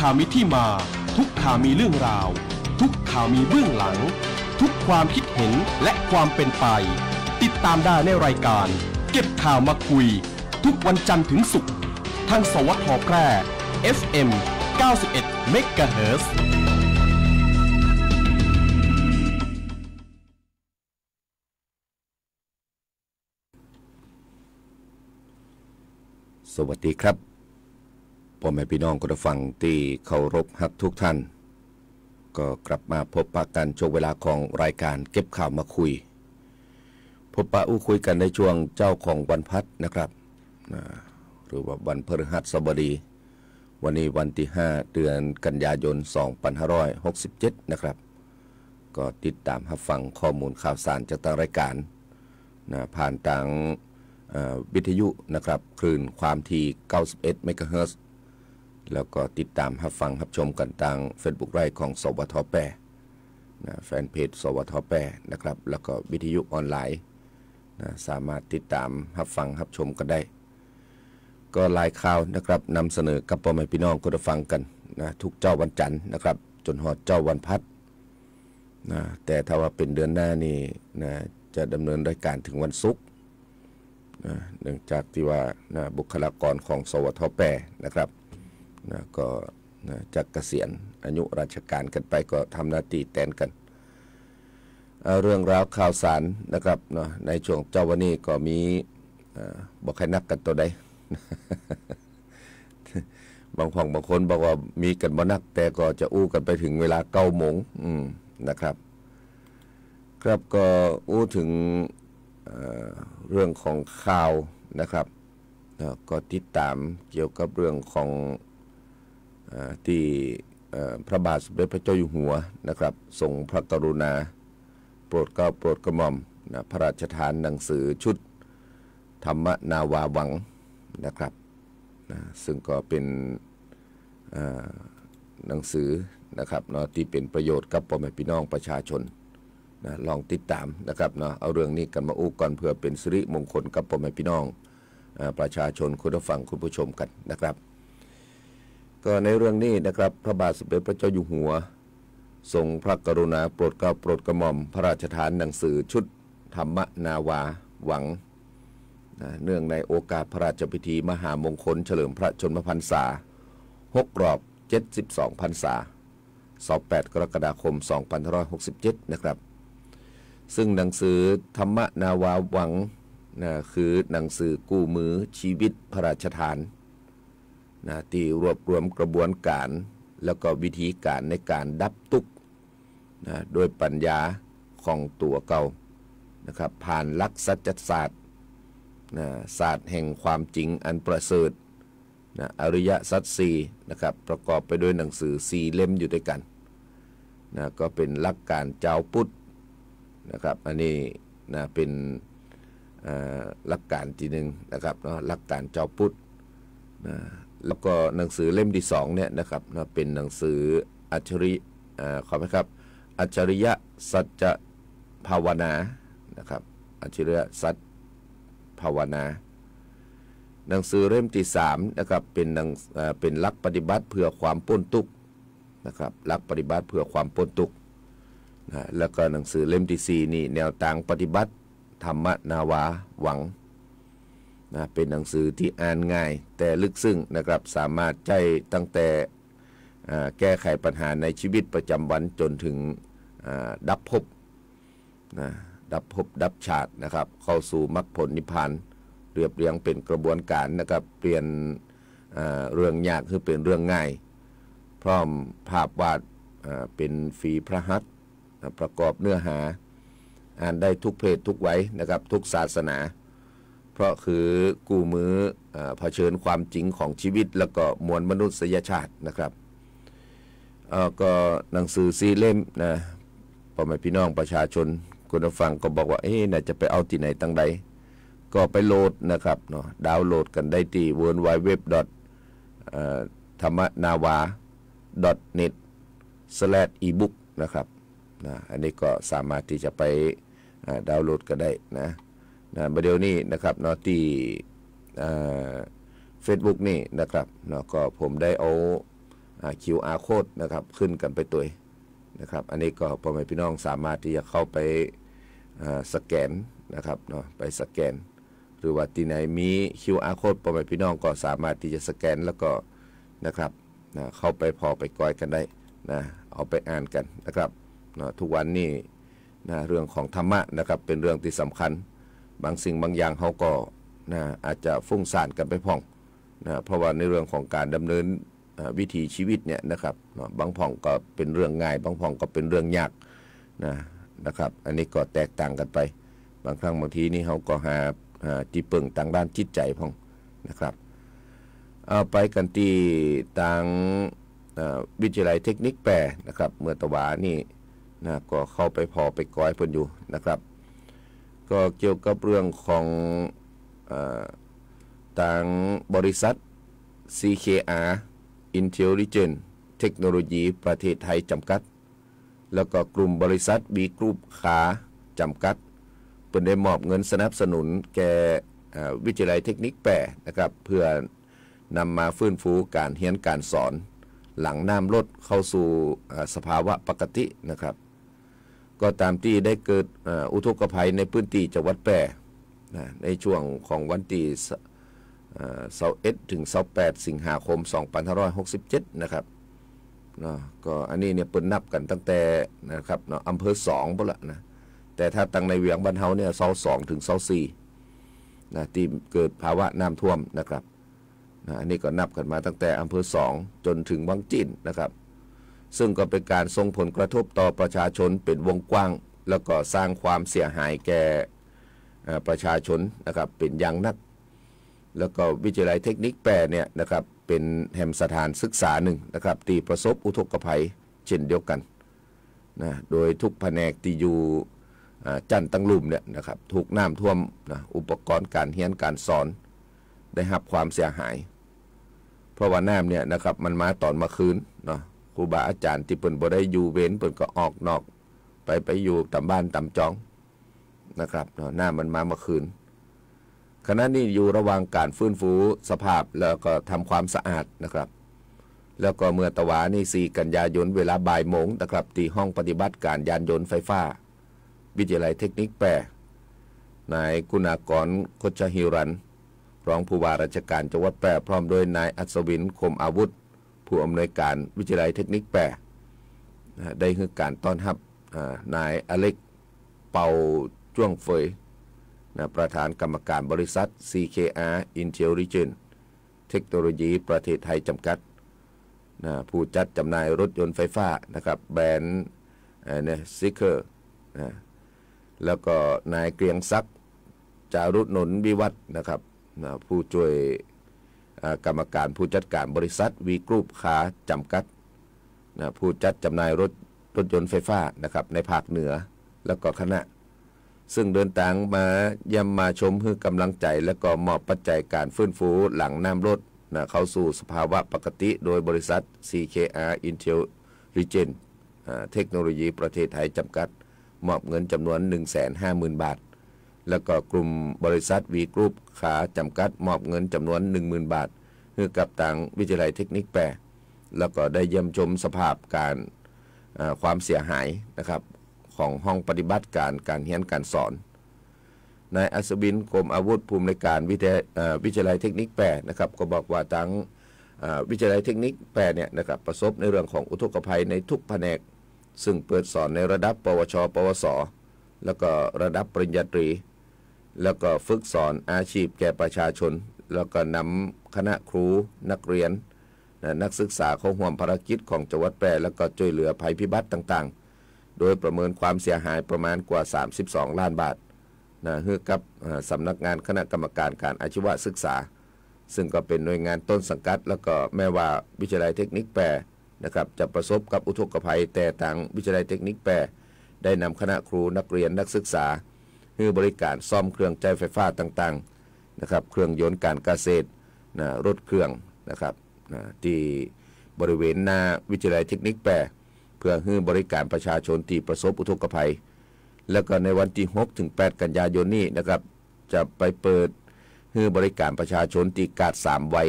ข่าวมีที่มาทุกข่าวมีเรื่องราวทุกข่าวมีเบื้องหลังทุกความคิดเห็นและความเป็นไปติดตามได้ในรายการเก็บข่าวมาคุยทุกวันจันทร์ถึงศุกร์ทางสวทแพร่ FM 91 เมกะเฮิรตซ์สวัสดีครับพ่อแม่พี่น้องคนฟังที่เคารพฮักทุกท่านก็กลับมาพบปะกันช่วงเวลาของรายการเก็บข่าวมาคุยพบปะคุยกันในช่วงเจ้าของวันพัดนะครับหรือว่าวันพฤหัสบดีวันนี้วันที่5เดือนกันยายน2567นะครับก็ติดตามรับฟังข้อมูลข่าวสารจากทางรายการผ่านทางวิทยุนะครับคลื่นความถี่91 เมกะเฮิรตซ์แล้วก็ติดตามรับฟังรับชมกันทาง Facebook ไลฟ์ของสวทแปรแฟนเพจสวทแปรนะครับแล้วก็วิทยุออนไลน์สามารถติดตามรับฟังรับชมกันได้ก็รายข่าวนะครับนำเสนอกับพ่อแม่พี่น้องคนฟังกันทุกเจ้าวันจันทร์นะครับจนหอดเจ้าวันพัดแต่ถ้าว่าเป็นเดือนหน้านี่จะดำเนินรายการถึงวันศุกร์เนื่องจากที่ว่าบุคลากรของสวทแปรนะครับก็จากเกษียณอายุราชการกันไปก็ทำหน้าที่แทนกันเรื่องราวข่าวสารนะครับในช่วงเจ้าวันนี้ก็มีบอกให้นักกันตัวใด บางคนบอกว่ามีกันบ่นักแต่ก็จะอู้กันไปถึงเวลา9 โมงนะครับครับก็อู้ถึงเรื่องของข่าวนะครับก็ติดตามเกี่ยวกับเรื่องของที่พระบาทสมเด็จพระเจ้าอยู่หัวนะครับทรงพระกรุณาโปรดเกล้าโปรดกระหม่อมพระราชทานหนังสือชุดธรรมนาวาหวังนะครับซึ่งก็เป็นหนังสือนะครับที่เป็นประโยชน์กับพ่อแม่พี่น้องประชาชนลองติดตามนะครับเอาเรื่องนี้กันมาอู้ก่อนเพื่อเป็นสิริมงคลกับพ่อแม่พี่น้องประชาชนคุณผู้ฟังคุณผู้ชมกันนะครับก็ในเรื่องนี้นะครับพระบาทสมเด็จพระเจ้าอยู่หัวทรงพระกรุณาโปรดเกล้าโปรดกระหม่อมพระราชทานหนังสือชุดธรรมนาวาหวังเนื่องในโอกาสพระราชพิธีมหามงคลเฉลิมพระชนมพรรษา6 รอบ 72 พรรษา28 กรกฎาคม 2567นะครับซึ่งหนังสือธรรมนาวาหวังคือหนังสือกู้มือชีวิตพระราชทานที่รวบรวมกระบวนการแล้วก็วิธีการในการดับทุกข์โดยปัญญาของตัวเก่านะครับผ่านหลักสัจศาสตร์ศาสตร์แห่งความจริงอันประเสริฐอริยสัจสี่นะครับประกอบไปด้วยหนังสือ4 เล่มอยู่ด้วยกันก็เป็นหลักการเจ้าพุทธนะครับอันนี้เป็นหลักการที่1นะครับหลักการเจ้าพุทธแล้วก็หนังสือเล่มที่2เนี่ยนะครับเป็นหนังสืออัจฉริขอไหมครับอัจฉริยะสัจภาวนานะครับอัจฉริยะสัจภาวนาหนังสือเล่มที่3นะครับเป็นหลักปฏิบัติเพื่อความพ้นทุกข์นะครับหลักปฏิบัติเพื่อความพ้นทุกข์แล้วก็หนังสือเล่มที่4นี่แนวทางปฏิบัติธรรมนาวาหวังเป็นหนังสือที่อ่านง่ายแต่ลึกซึ้งนะครับสามารถใช้ตั้งแต่แก้ไขปัญหาในชีวิตประจำวันจนถึงดับภพดับชาตินะครับเข้าสู่มรรคผลนิพพานเรียบเรียงเป็นกระบวนการนะครับเปลี่ยนเรื่องยากให้เป็นเรื่องง่ายพร้อมภาพวาดเป็นฝีพระหัตถ์ประกอบเนื้อหาอ่านได้ทุกเพศทุกวัยนะครับทุกศาสนาเพราะคือกู้มือเผชิญความจริงของชีวิตแล้วก็มวลมนุษยชาตินะครับก็หนังสือ4 เล่มพ่อแม่พี่น้องประชาชนคุณผู้ฟังก็บอกว่าน่าจะไปเอาที่ไหนตั้งใดก็ไปโหลดนะครับดาวน์โหลดกันได้ที่ www.thammanawar.net/ebook นะครับอันนี้ก็สามารถที่จะไปดาวน์โหลดกันได้ประเดี๋ยวนี้นะครับที่ Facebook นี่นะครับก็ผมได้เอา QR code นะครับขึ้นกันไปตัวนะครับอันนี้ก็พ่อแม่พี่น้องสามารถที่จะเข้าไปสแกนนะครับเนาะไปสแกนหรือว่าที่ไหนมี QR code พ่อแม่พี่น้องก็สามารถที่จะสแกนแล้วก็นะครับเข้าไปพอไปก้อยกันได้นะเอาไปอ่านกันนะครับเนาะทุกวันนี้นะเรื่องของธรรมะนะครับเป็นเรื่องที่สำคัญบางสิ่งบางอย่างเขาก็นะอาจจะฟุ้งซ่านกันไปพ่องนะเพราะว่าในเรื่องของการดำเนินวิถีชีวิตเนี่ยนะครับบางพ่องก็เป็นเรื่องง่ายบางพ่องก็เป็นเรื่องยากนะครับอันนี้ก็แตกต่างกันไปบางครั้งบางทีนี่เขาก็หาที่ปึงต่างด้านจิตใจพ่องนะครับเอาไปกันที่ต่างวิทยาลัยเทคนิคแปรนะครับเมื่อตะวานี่นะก็เข้าไปพอไปก้อยเพิ่นอยู่นะครับก็เกี่ยวกับเรื่องของต่างบริษัท CKR Intelligent Technology ประเทศไทยจำกัดแล้วก็กลุ่มบริษัท B Group ขาจำกัดเพิ่นได้มอบเงินสนับสนุนแก่วิทยาลัยเทคนิคแปรนะครับเพื่อนำมาฟื้นฟูการเรียนการสอนหลังน้ำลดเข้าสู่สภาวะปกตินะครับก็ตามที่ได้เกิดอุทกภัยในพื้นที่จังหวัดแพร่ในช่วงของวันที่21ถึง28สิงหาคม2567นะครับก็อันนี้เนี่ยเปิ้นนับกันตั้งแต่นะครับอำเภอ2พุ่นละนะแต่ถ้าตั้งในเวียงบ้านเฮาเนี่ย22ถึง24นะที่เกิดภาวะน้ำท่วมนะครับอันนี้ก็นับกันมาตั้งแต่อำเภอ2จนถึงวังจิ้นนะครับซึ่งก็เป็นการส่งผลกระทบต่อประชาชนเป็นวงกว้างแล้วก็สร้างความเสียหายแก่ประชาชนนะครับเป็นอย่างนักแล้วก็วิทยาลัยเทคนิคแปรเนี่ยนะครับเป็นแห่งสถานศึกษาหนึ่งนะครับที่ประสบอุทกภัยเช่นเดียวกันนะโดยทุกแผนกที่อยู่จันตังลุ่มเนี่ยนะครับถูกน้ำท่วมนะอุปกรณ์การเรียนการสอนได้รับความเสียหายเพราะว่าน้ำเนี่ยนะครับมันมาตอนเมื่อคืนเนาะครูบาอาจารย์ที่เพิ่นบ่ได้อยู่เว้นเพิ่นก็ออกนอกไปอยู่ตามบ้านตามจองนะครับน้ำมันมาเมื่อคืนขณะนี้อยู่ระหว่างการฟื้นฟูสภาพแล้วก็ทำความสะอาดนะครับแล้วก็เมื่อตะวานี่4กันยายนเวลาบ่ายโมงนะครับที่ห้องปฏิบัติการยานยนต์ไฟฟ้าวิทยาลัยเทคนิคแปรนายกุณากรโคชหิรันรองผู้ว่าราชการจังหวัดแพร่พร้อมโดยนายอัศวินคมอาวุธผู้อำนวยการวิทยาลัยเทคนิคแปรได้ให้การต้อนรับนายอเล็กเปาจ้วงเฟยประธานกรรมการบริษัท CKR Intelligent Technology ประเทศไทยจำกัดผู้จัดจำหน่ายรถยนต์ไฟฟ้านะครับแบรนด์ซิกเกอร์แล้วก็นายเกรียงศักดิ์จารุนนท์วิวัฒน์นะครับผู้ช่วยกรรมการผู้จัดการบริษัท V Group ขาจำกัดผู้จัดจำหน่ายรถยนต์ไฟฟ้านะครับในภาคเหนือแล้วก็คณะซึ่งเดินทางมาเยี่ยมมาชมให้กำลังใจและก็มอบปัจจัยการฟื้นฟูหลังน้ำลดเข้าสู่สภาวะปกติโดยบริษัท CKR Intelligent Technology ประเทศไทยจำกัดมอบเงินจำนวน 150,000 บาทแล้วก็กลุ่มบริษัท V Group ขาจำกัดมอบเงินจำนวน 10,000 บาทให้กับทางวิทยาลัยเทคนิคแปรแล้วก็ได้เยี่ยมชมสภาพการความเสียหายนะครับของห้องปฏิบัติการเรียนการสอนนายอัศวินคมอาวุธผู้อำนวยการวิทยาลัยเทคนิคแปรนะครับก็บอกว่าทั้งวิทยาลัยเทคนิคแปรเนี่ยนะครับประสบในเรื่องของอุทกภัยในทุกแผนกซึ่งเปิดสอนในระดับปวชปวสแล้วก็ระดับปริญญาตรีแล้วก็ฝึกสอนอาชีพแก่ประชาชนแล้วก็นำคณะครูนักเรียนนักศึกษาเข้าร่วมภารกิจของจังหวัดแพร่แล้วก็ช่วยเหลือภัยพิบัติต่างๆโดยประเมินความเสียหายประมาณกว่า32ล้านบาทให้กับสำนักงานคณะกรรมการการอาชีวศึกษาซึ่งก็เป็นหน่วยงานต้นสังกัดแล้วก็แม้ว่าวิทยาลัยเทคนิคแพร่นะครับจะประสบกับอุทกภัยแต่ทางวิทยาลัยเทคนิคแพร่ได้นำคณะครูนักเรียนนักศึกษาให้บริการซ่อมเครื่องใช้ไฟฟ้าต่างๆนะครับเครื่องยนต์การเกษตรรถเครื่องนะครับที่บริเวณหน้าวิทยาลัยเทคนิคแปรเพื่อให้บริการประชาชนที่ประสบอุทกภัยแล้วก็ในวันที่6ถึง8กันยายนนี้นะครับจะไปเปิดให้บริการประชาชนที่กาด3วัย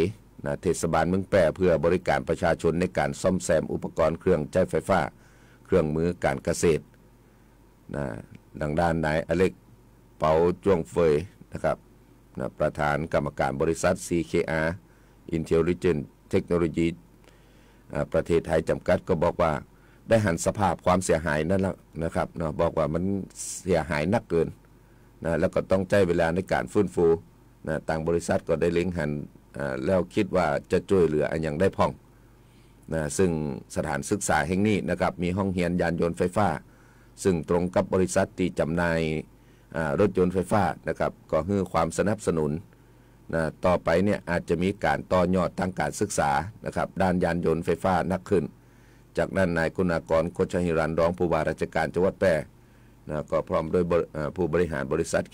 นะเทศบาลเมืองแปร่เพื่อบริการประชาชนในการซ่อมแซมอุปกรณ์เครื่องใช้ไฟฟ้าเครื่องมือการเกษตรนะดังด้านนายอเล็กเปาจ้วงเฟยนะครับนะประธานกรรมการบริษัท CKR Intelligent Technology ประเทศไทยจำกัดก็บอกว่าได้หันสภาพความเสียหายนั่นแหละนะครับเนาะบอกว่ามันเสียหายนักเกินนะแล้วก็ต้องใช้เวลาในการฟื้นฟูนะต่างบริษัทก็ได้เล็งหันแล้วคิดว่าจะช่วยเหลืออันยังได้พ่องนะซึ่งสถานศึกษาแห่งนี้นะครับมีห้องเรียนยานยนต์ไฟฟ้าซึ่งตรงกับบริษัทที่จำหน่ายรถยนต์ไฟฟ้านะครับก็ให้ความสนับสนุนนะต่อไปเนี่ยอาจจะมีการต่อยอดทางการศึกษานะครับด้านยานยนต์ไฟฟ้านักขึ้นจากนั้นนายคุณากรโคชหิรันรองผู้ว่าราชการจังหวัดแพร่นะก็พร้อมด้วยผู้บริหารบริษัท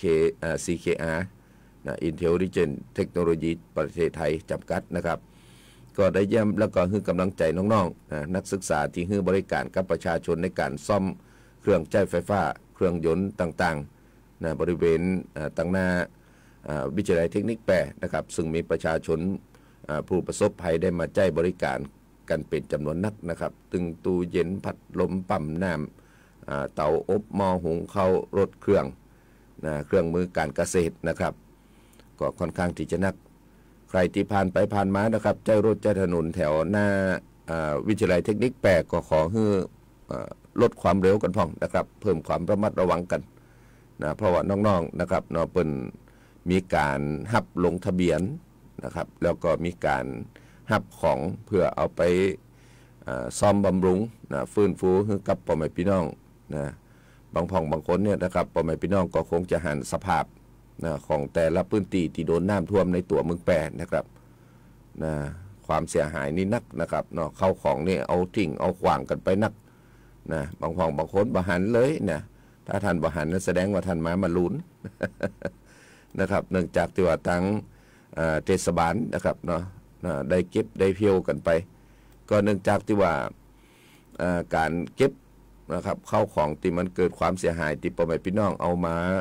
CKR Intelligent Technology ประเทศไทยจำกัดนะครับก็ได้เยี่ยมแล้วก็ให้กำลังใจน้องๆนักศึกษาที่ให้บริการกับประชาชนในการซ่อมเครื่องใช้ไฟฟ้าเครื่องยนต์ต่างๆนะบริเวณตั้งหน้าวิทยาลัยเทคนิคแปร่นะครับซึ่งมีประชาชนผู้ประสบภัยได้มาใช้บริการกันเป็นจำนวนนักนะครับตึงตู้เย็นพัดลมปั๊มน้ำเตาอบหม้อหุงข้าวรถเครื่องเครื่องมือการเกษตรนะครับก็ค่อนข้างที่จะนักใครที่ผ่านไปผ่านมานะครับใช้รถใช้ถนนแถวหน้าวิทยาลัยเทคนิคแปร่ก็ขอให้ลดความเร็วกันพ่องนะครับเพิ่มความระมัดระวังกันนะเพราะว่าน้องๆนะครับเปิ้นมีการหับลงทะเบียนนะครับแล้วก็มีการหับของเพื่อเอาไปซ่อมบำรุงนะฟื้นฟูให้กับพ่อแม่พี่น้องนะบางคนเนี่ยนะครับพ่อแม่พี่น้องก็คงจะหันสภาพนะของแต่ละพื้นที่ที่โดนน้ำท่วมในตัวเมืองแปร่นะครับนะความเสียหายนี่นักนะครับเนาะเข้าของนี่เอาทิ้งเอาขวางกันไปนักนะบางคนบ่หันเลยนะถ้าท่านบ่หันนั่นแสดงว่าท่านมาลุ้น นะครับเนื่องจากที่ว่าทั้งเทศบาลนะครับเนาะได้เก็บได้เพียวกันไปก็เนื่องจากที่ว่าการเก็บนะครับเข้าของที่มันเกิดความเสียหายที่พ่อแม่พี่น้องเอา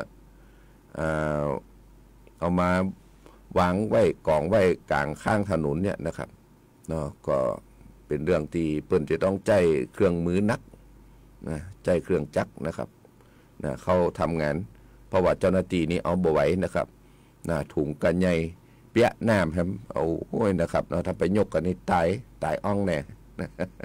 มาวางไว้กองไว้กลางข้างถนนเนี่ยนะครับเนาะก็เป็นเรื่องที่เปิ้นจะต้องใจเครื่องมือนักนะใจเครื่องจักรนะครับนะเขาทำงานเพราะว่าเจ้าหน้าที่นี่เอาบ่ไหวนะครับนะถุงกันใหญ่เปียน้ำครับเอาโอ้ยนะครับเนาะถ้าไปยกกันนี่ตายอ่องแน่นะ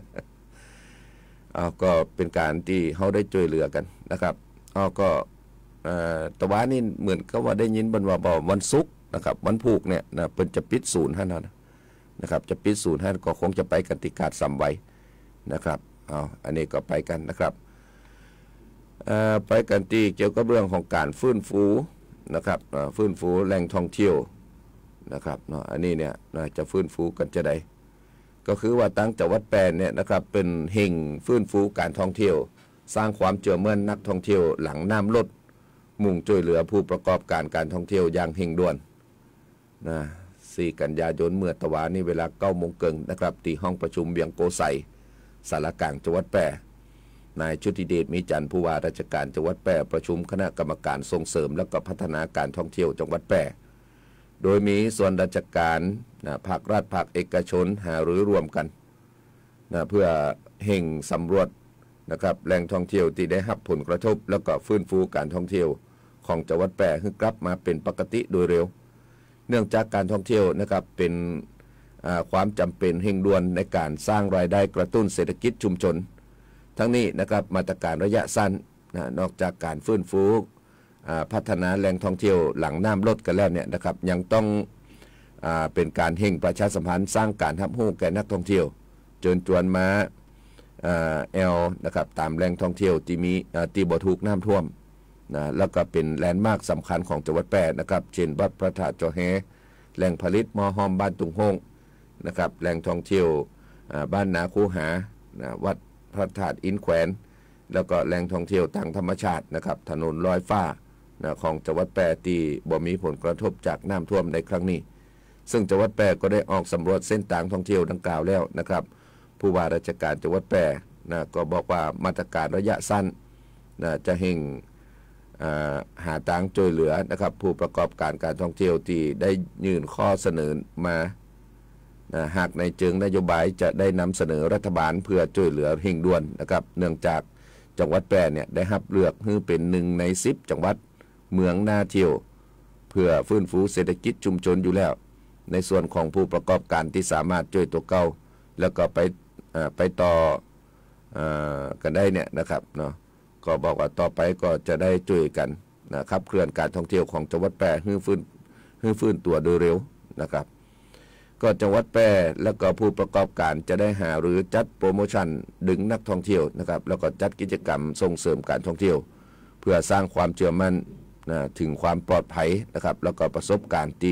ก็เป็นการที่เขาได้ช่วยเหลือกันนะครับก็ตะวันนี่เหมือนกับว่าได้ยินบรรว่าวันศุกร์นะครับวันพุธเนี่ยนะเพิ่นจะปิดศูนย์ให้นะครับจะปิดศูนย์ให้ก็คงจะไปกันที่กาดสัมไว้นะครับอันนี้ก็ไปกันนะครับไปกันที่เกี่ยวกับเรื่องของการฟื้นฟูนะครับฟื้นฟูแหล่งท่องเที่ยวนะครับอันนี้เนี่ยจะฟื้นฟูกันจะได้ก็คือว่าตั้งจังหวัดแปร่เนี่ยนะครับเป็นแห่งฟื้นฟูการท่องเที่ยวสร้างความเชื่อมั่นนักท่องเที่ยวหลังน้ำลดมุ่งช่วยเหลือผู้ประกอบการท่องเที่ยวอย่างเร่งด่วนนะ4 กันยายนเมื่อตะวันนี้เวลา 9 โมงครึ่งนะครับที่ห้องประชุมเวียงโกไสสารกลางจังหวัดแปร่นายชุติเดชมีจันทร์ผู้ว่าราชการจังหวัดแปร่ประชุมคณะกรรมการส่งเสริมและก็พัฒนาการท่องเที่ยวจังหวัดแปร่โดยมีส่วนราชการภาครัฐภาคเอกชนหารือรวมกันเพื่อเห่งสำรวจนะครับแหล่งท่องเที่ยวที่ได้รับผลกระทบแล้วก็ฟื้นฟูการท่องเที่ยวของจังหวัดแปร่ให้กลับมาเป็นปกติโดยเร็วเนื่องจากการท่องเที่ยวนะครับเป็นความจำเป็นเร่งด่วนในการสร้างรายได้กระตุ้นเศรษฐกิจชุมชนทั้งนี้นะครับมาตรการระยะสั้นนอกจากการฟื้นฟูพัฒนาแหล่งท่องเที่ยวหลังน้ำลดกันแล้วเนี่ยนะครับยังต้องเป็นการเร่งประชาสัมพันธ์สร้างการรับรู้แก่นักท่องเที่ยวเชิญชวนมานะครับตามแหล่งท่องเที่ยวที่มีที่บ่ถูกน้ำท่วมแล้วก็เป็นแลนด์มาร์คสำคัญของจังหวัดแพร่นะครับเช่นวัดพระธาตุจอแฮแหล่งผลิตหม้อหอมบ้านตุงโฮงนะครับแหล่งท่องเที่ยวบ้านนาคูหาวัดพระธาตุอินแขวนแล้วก็แหล่งท่องเที่ยวทางธรรมชาตินะครับถนนลอยฟ้าของจังหวัดแพร่ที่บ่มีผลกระทบจากน้ำท่วมในครั้งนี้ซึ่งจังหวัดแพร่ก็ได้ออกสำรวจเส้นทางท่องเที่ยวดังกล่าวแล้วนะครับผู้ว่าราชการจังหวัดแพร่ก็บอกว่ามาตรการระยะสั้นจะเร่งหาทางช่วยเหลือนะครับผู้ประกอบการท่องเที่ยวที่ได้ยื่นข้อเสนอมาหากในเชิงนโยบายจะได้นำเสนอรัฐบาลเพื่อช่วยเหลือเร่งด่วนนะครับเนื่องจากจังหวัดแพร่เนี่ยได้รับเลือกให้เป็น1 ใน 10จังหวัดเมืองน่าเที่ยวเพื่อฟื้นฟูเศรษฐกิจชุมชนอยู่แล้วในส่วนของผู้ประกอบการที่สามารถช่วยตัวเก่าแล้วก็ไปต่อกันได้เนี่ยนะครับเนาะก็บอกว่าต่อไปก็จะได้ช่วยกันนะครับเคลื่อนการท่องเที่ยวของจังหวัดแพร่ให้ฟื้นตัวโดยเร็วนะครับก็จังหวัดแพร่แล้วก็ผู้ประกอบการจะได้หาหรือจัดโปรโมชั่นดึงนักท่องเที่ยวนะครับแล้วก็จัดกิจกรรมส่งเสริมการท่องเที่ยวเพื่อสร้างความเชื่อมั่นถึงความปลอดภัยนะครับแล้วก็ประสบการณ์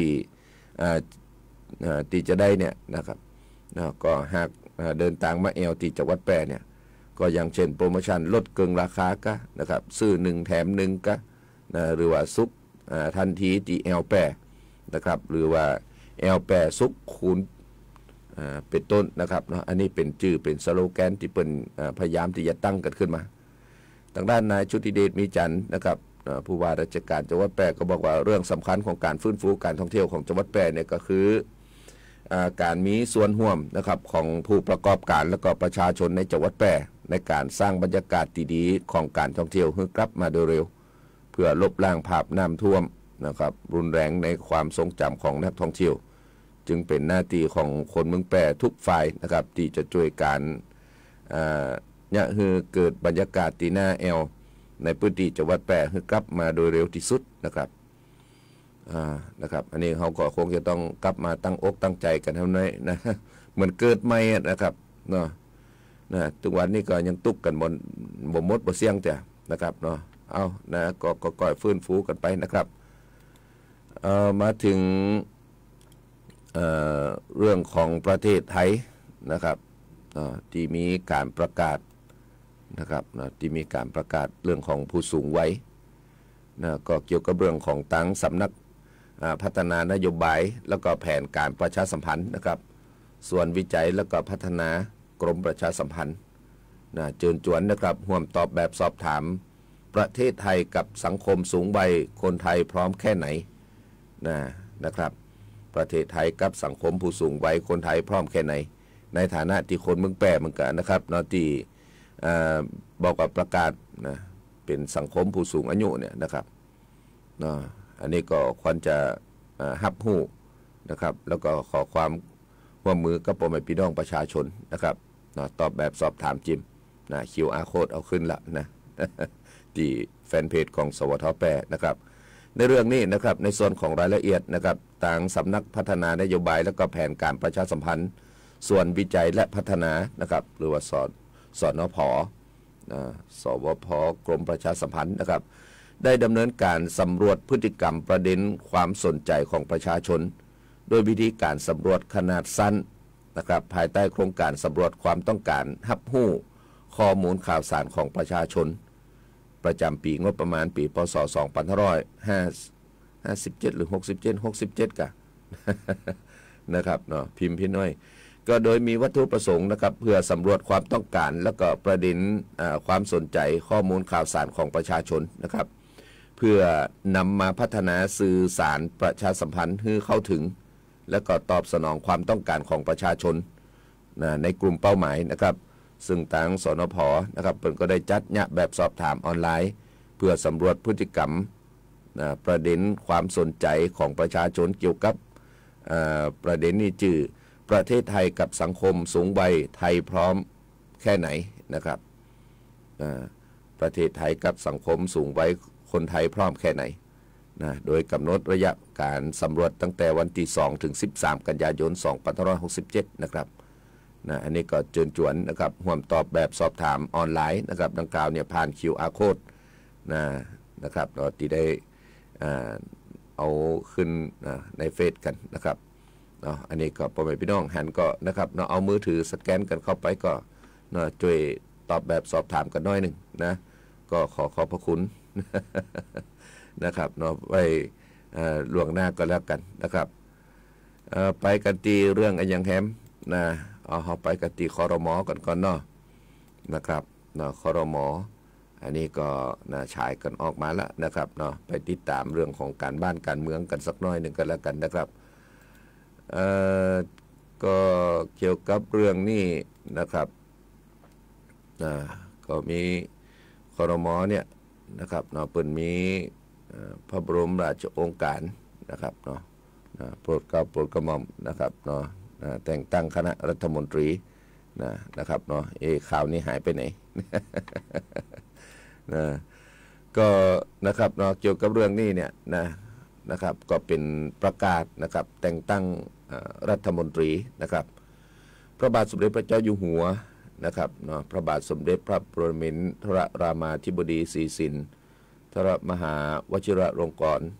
ที่จะได้เนี่ยนะครับก็หากเดินทางมาแอลที่จังหวัดแพร่เนี่ยก็อย่างเช่นโปรโมชั่นลดเกินราคาก็นะครับซื้อ1แถม1ก็หรือว่าซุกทันทีที่แอลแพร่นะครับหรือว่าแอลแปรซุกคูณเป็นต้นนะครับเนาะอันนี้เป็นชื่อเป็นสโลแกนที่เป็นพยายามที่จะตั้งกันขึ้นมาทางด้านนายชุติเดชมีจันทร์นะครับผู้ว่าราชการจังหวัดแพร่ก็บอกว่าเรื่องสำคัญของการฟื้นฟูการท่องเที่ยวของจังหวัดแพร่เนี่ยก็คือการมีส่วนร่วมนะครับของผู้ประกอบการและก็ประชาชนในจังหวัดแพร่ในการสร้างบรรยากาศดีๆของการท่องเที่ยวให้กลับมาโดยเร็วเพื่อลบล้างภาพน้ำท่วมนะครับรุนแรงในความทรงจำของนักท่องเที่ยวจึงเป็นหน้าที่ของคนเมืองแพร่ทุกฝ่ายนะครับที่จะช่วยการเนี่ยคือเกิดบรรยากาศที่น่าแอลในพื้นที่จังหวัดแพร่ให้กลับมาโดยเร็วที่สุดนะครับอันนี้เขาก็คงจะต้องกลับมาตั้งอกตั้งใจกันเท่านั้นนะเหมือนเกิดใหม่นะครับเนาะทุกวันนี้ก็ยังตุกกันบ่หมดบ่เสี่ยงจ้ะนะครับเนาะเอานะก็ก่อยฟื้นฟูกันไปนะครับมาถึงเรื่องของประเทศไทยนะครับที่มีการประกาศนะครับที่มีการประกาศเรื่องของผู้สูงวัยก็เกี่ยวกับเรื่องของตั้งสำนักพัฒนานโยบายแล้วก็แผนการประชาสัมพันธ์นะครับส่วนวิจัยแล้วก็พัฒนากรมประชาสัมพันธ์เชิญชวนนะครับร่วมตอบแบบสอบถามประเทศไทยกับสังคมสูงวัยคนไทยพร้อมแค่ไหนนะครับประเทศไทยกับสังคมผู้สูงวัยคนไทยพร้อมแค่ไหนในฐานะที่คนเมืองแพร่เหมือนกันนะครับที่บอกว่าประกาศเป็นสังคมผู้สูงอายุเนี่ยนะครับอันนี้ก็ควรจะฮับหู้นะครับแล้วก็ขอความร่วมมือกับพ่อแม่พี่น้องประชาชนนะครับตอบแบบสอบถามจิมQR code เอาขึ้นละนะ ที่แฟนเพจของสวท.แพร่นะครับในเรื่องนี้นะครับในส่วนของรายละเอียดนะครับทางสำนักพัฒนานโยบายและก็แผนการประชาสัมพันธ์ส่วนวิจัยและพัฒนานะครับหรือว่าสนพ.สวพ.กรมประชาสัมพันธ์นะครับได้ดำเนินการสำรวจพฤติกรรมประเด็นความสนใจของประชาชนโดยวิธีการสำรวจขนาดสั้นนะครับภายใต้โครงการสำรวจความต้องการรับรู้ข้อมูลข่าวสารของประชาชนประจำปีงบประมาณปีพศ2557หรือ67กะ นะครับเนาะพิมพ์พี่น้อยก็โดยมีวัตถุประสงค์นะครับเพื่อสำรวจความต้องการและก็ประเด็นความสนใจข้อมูลข่าวสารของประชาชนนะครับเพื่อนำมาพัฒนาสื่อสารประชาสัมพันธ์ให้เข้าถึงและก็ตอบสนองความต้องการของประชาชนในกลุ่มเป้าหมายนะครับซึ่งทางสนพ.นะครับเพิ่นก็ได้จัดเนี่ยแบบสอบถามออนไลน์เพื่อสำรวจพฤติกรรมประเด็นความสนใจของประชาชนเกี่ยวกับประเด็นนี้จื่อประเทศไทยกับสังคมสูงวัยไทยพร้อมแค่ไหนนะครับประเทศไทยกับสังคมสูงวัยคนไทยพร้อมแค่ไหนโดยกำหนดระยะการสำรวจตั้งแต่วันที่2ถึง13กันยายน2567นะครับอันนี้ก็เชิญชวนนะครับร่วมตอบแบบสอบถามออนไลน์นะครับดังกล่าวเนี่ยผ่าน QR code นะครับเราที่ได้เอาขึ้นในเฟซกันนะครับอันนี้ก็พ่อแม่พี่น้องหันก็นะครับเอามือถือสแกนกันเข้าไปก็ช่วยตอบแบบสอบถามกันน้อยหนึ่งนะก็ขอบพระคุณ นะครับไว้ล่วงหน้าก็แล้วกันนะครับไปกันตีเรื่องอันยังแฮมเอาไปกันตีครม.กันก่อนนะครับครม.อันนี้ก็ฉายกันออกมาแล้วนะครับไปติดตามเรื่องของการบ้านการเมืองกันสักน้อยหนึ่งกันแล้วกันนะครับก็เกี่ยวกับเรื่องนี้นะครับก็มีครม.เนี่ยนะครับเนาะเปิ่นมีพระบรมราชโองการนะครับเนาะโปรดเกล้าโปรดกระหม่อมนะครับเนาะแต่งตั้งคณะรัฐมนตรีนะครับเนาะข่าวนี้หายไปไหน ก็นะครับเนาะเกี่ยวกับเรื่องนี้เนี่ยนะครับก็เป็นประกาศนะครับแต่งตั้งรัฐมนตรีนะครับพระบาทสมเด็จพระเจ้าอยู่หัวนะครับเนาะพระบาทสมเด็จพระปรมินทรรามาธิบดีศรีสินทรมหาวชิรลงกรณ์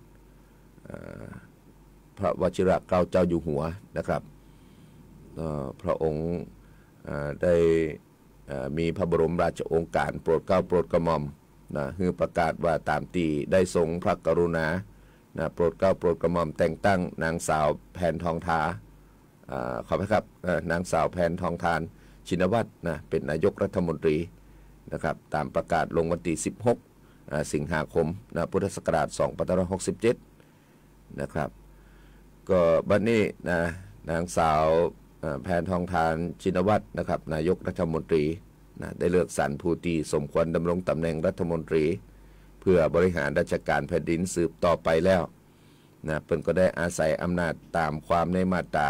พระวชิรเกล้าเจ้าอยู่หัวนะครับพระองค์ได้มีพระบรมราชโองการโปรดเกล้าโปรดกระหม่อมคือประกาศว่าตามที่ได้ทรงพระกรุณาโปรดเกล้าโปรดกระหม่อมแต่งตั้งนางสาวแผนทองทาขอบคุณครับนางสาวแผนทองทานชินวัตรเป็นนายกรัฐมนตรีนะครับตามประกาศลงวันที่16 สิงหาคมพุทธศักราช2567นะครับก็บัดนี้นางสาวแผนทองทานชินวัตรนะครับนายกรัฐมนตรีได้เลือกสรรผู้ที่สมควรดำรงตำแหน่งรัฐมนตรีเพื่อบริหารราชการแผ่นดินสืบต่อไปแล้วเพิ่นก็ได้อาศัยอำนาจตามความในมาตรา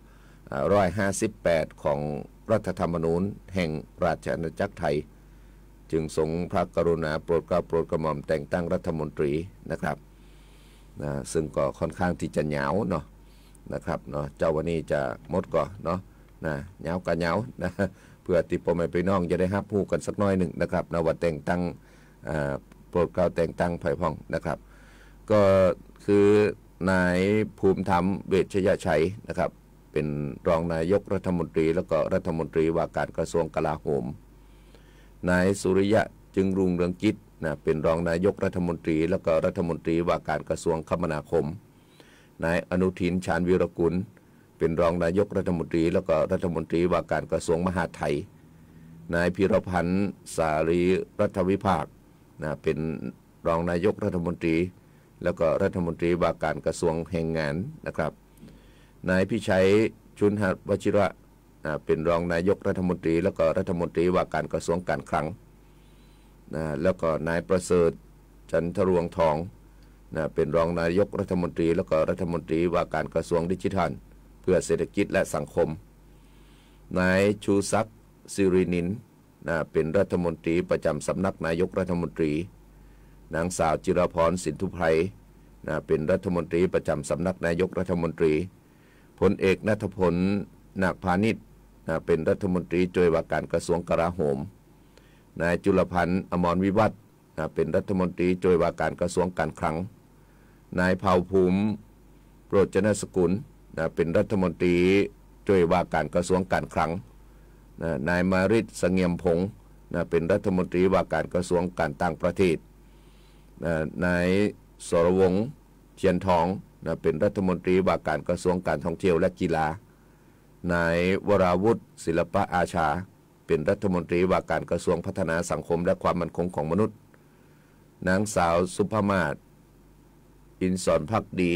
158ของรัฐธรรมนูญแห่งราชอาณาจักรไทยจึงทรงพระกรุณาโปรดเกล้าโปรดกระหม่อมแต่งตั้งรัฐมนตรีนะครับซึ่งก็ค่อนข้างที่จะเหงาเนาะนะครับเนาะเจ้าวันนี้จะหมดก่อนเนาะเหงาก็เหงาเพื่อติพ่อแม่พี่น้องจะได้รับรู้กันสักน้อยหนึ่งนะครับว่าแต่งตั้งโปรดเกล้าแต่งตั้งไผ่พองนะครับก็คือนายภูมิธรรมเวชยชัยนะครับเป็นรองนายกรัฐมนตรีแล้วก็รัฐมนตรีว่าการกระทรวงกลาโหมนายสุริยะจึงรุ่งเรืองกิจเป็นรองนายกรัฐมนตรีแล้วก็รัฐมนตรีว่าการกระทรวงคมนาคมนายอนุทินชาญวีรกุลเป็นรองนายกรัฐมนตรีแล้วก็รัฐมนตรีว่าการกระทรวงมหาดไทยนายพิรพันธ์สารีรัฐวิภาคเป็นรองนายกรัฐมนตรีแล้วก็รัฐมนตรีว่าการกระทรวงแรงงานนะครับนายพิชัยชุนหวชิระเป็นรองนายกรัฐมนตรีแล้วก็รัฐมนตรีว่าการกระทรวงการคลังแล้วก็นายประเสริฐจันทรวงทองเป็นรองนายกรัฐมนตรีแล้วก็รัฐมนตรีว่าการกระทรวงดิจิทัลเพื่อเศรษฐกิจและสังคมนายชูศักดิ์สิรินินเป็นรัฐมนตรีประจำสำนักนายกรัฐมนตรีนางสาวจิรพรสินธุไพรเป็นรัฐมนตรีประจำสำนักนายกรัฐมนตรีพลเอกณัฐพลนาคพานิชเป็นรัฐมนตรีช่วยว่าการกระทรวงกลาโหมนายจุลพันธ์อมรวิวัฒน์เป็นรัฐมนตรีช่วยว่าการกระทรวงการคลังนายเผ่าภูมิโปรจนสกุลเป็นรัฐมนตรีช่วยว่าการกระทรวงการคลังนายมาริศเสงี่ยมพงศ์เป็นรัฐมนตรีว่าการกระทรวงการต่างประเทศนายสรวงศ์เชียนทองเป็นรัฐมนตรีว่าการกระทรวงการท่องเที่ยวและกีฬานาย วราวุฒิศิลปะอาชาเป็นรัฐมนตรีว่าการกระทรวงพัฒนาสังคมและความมั่นคงของมนุษย์นางสาวสุภมาศอินทร์ภักดี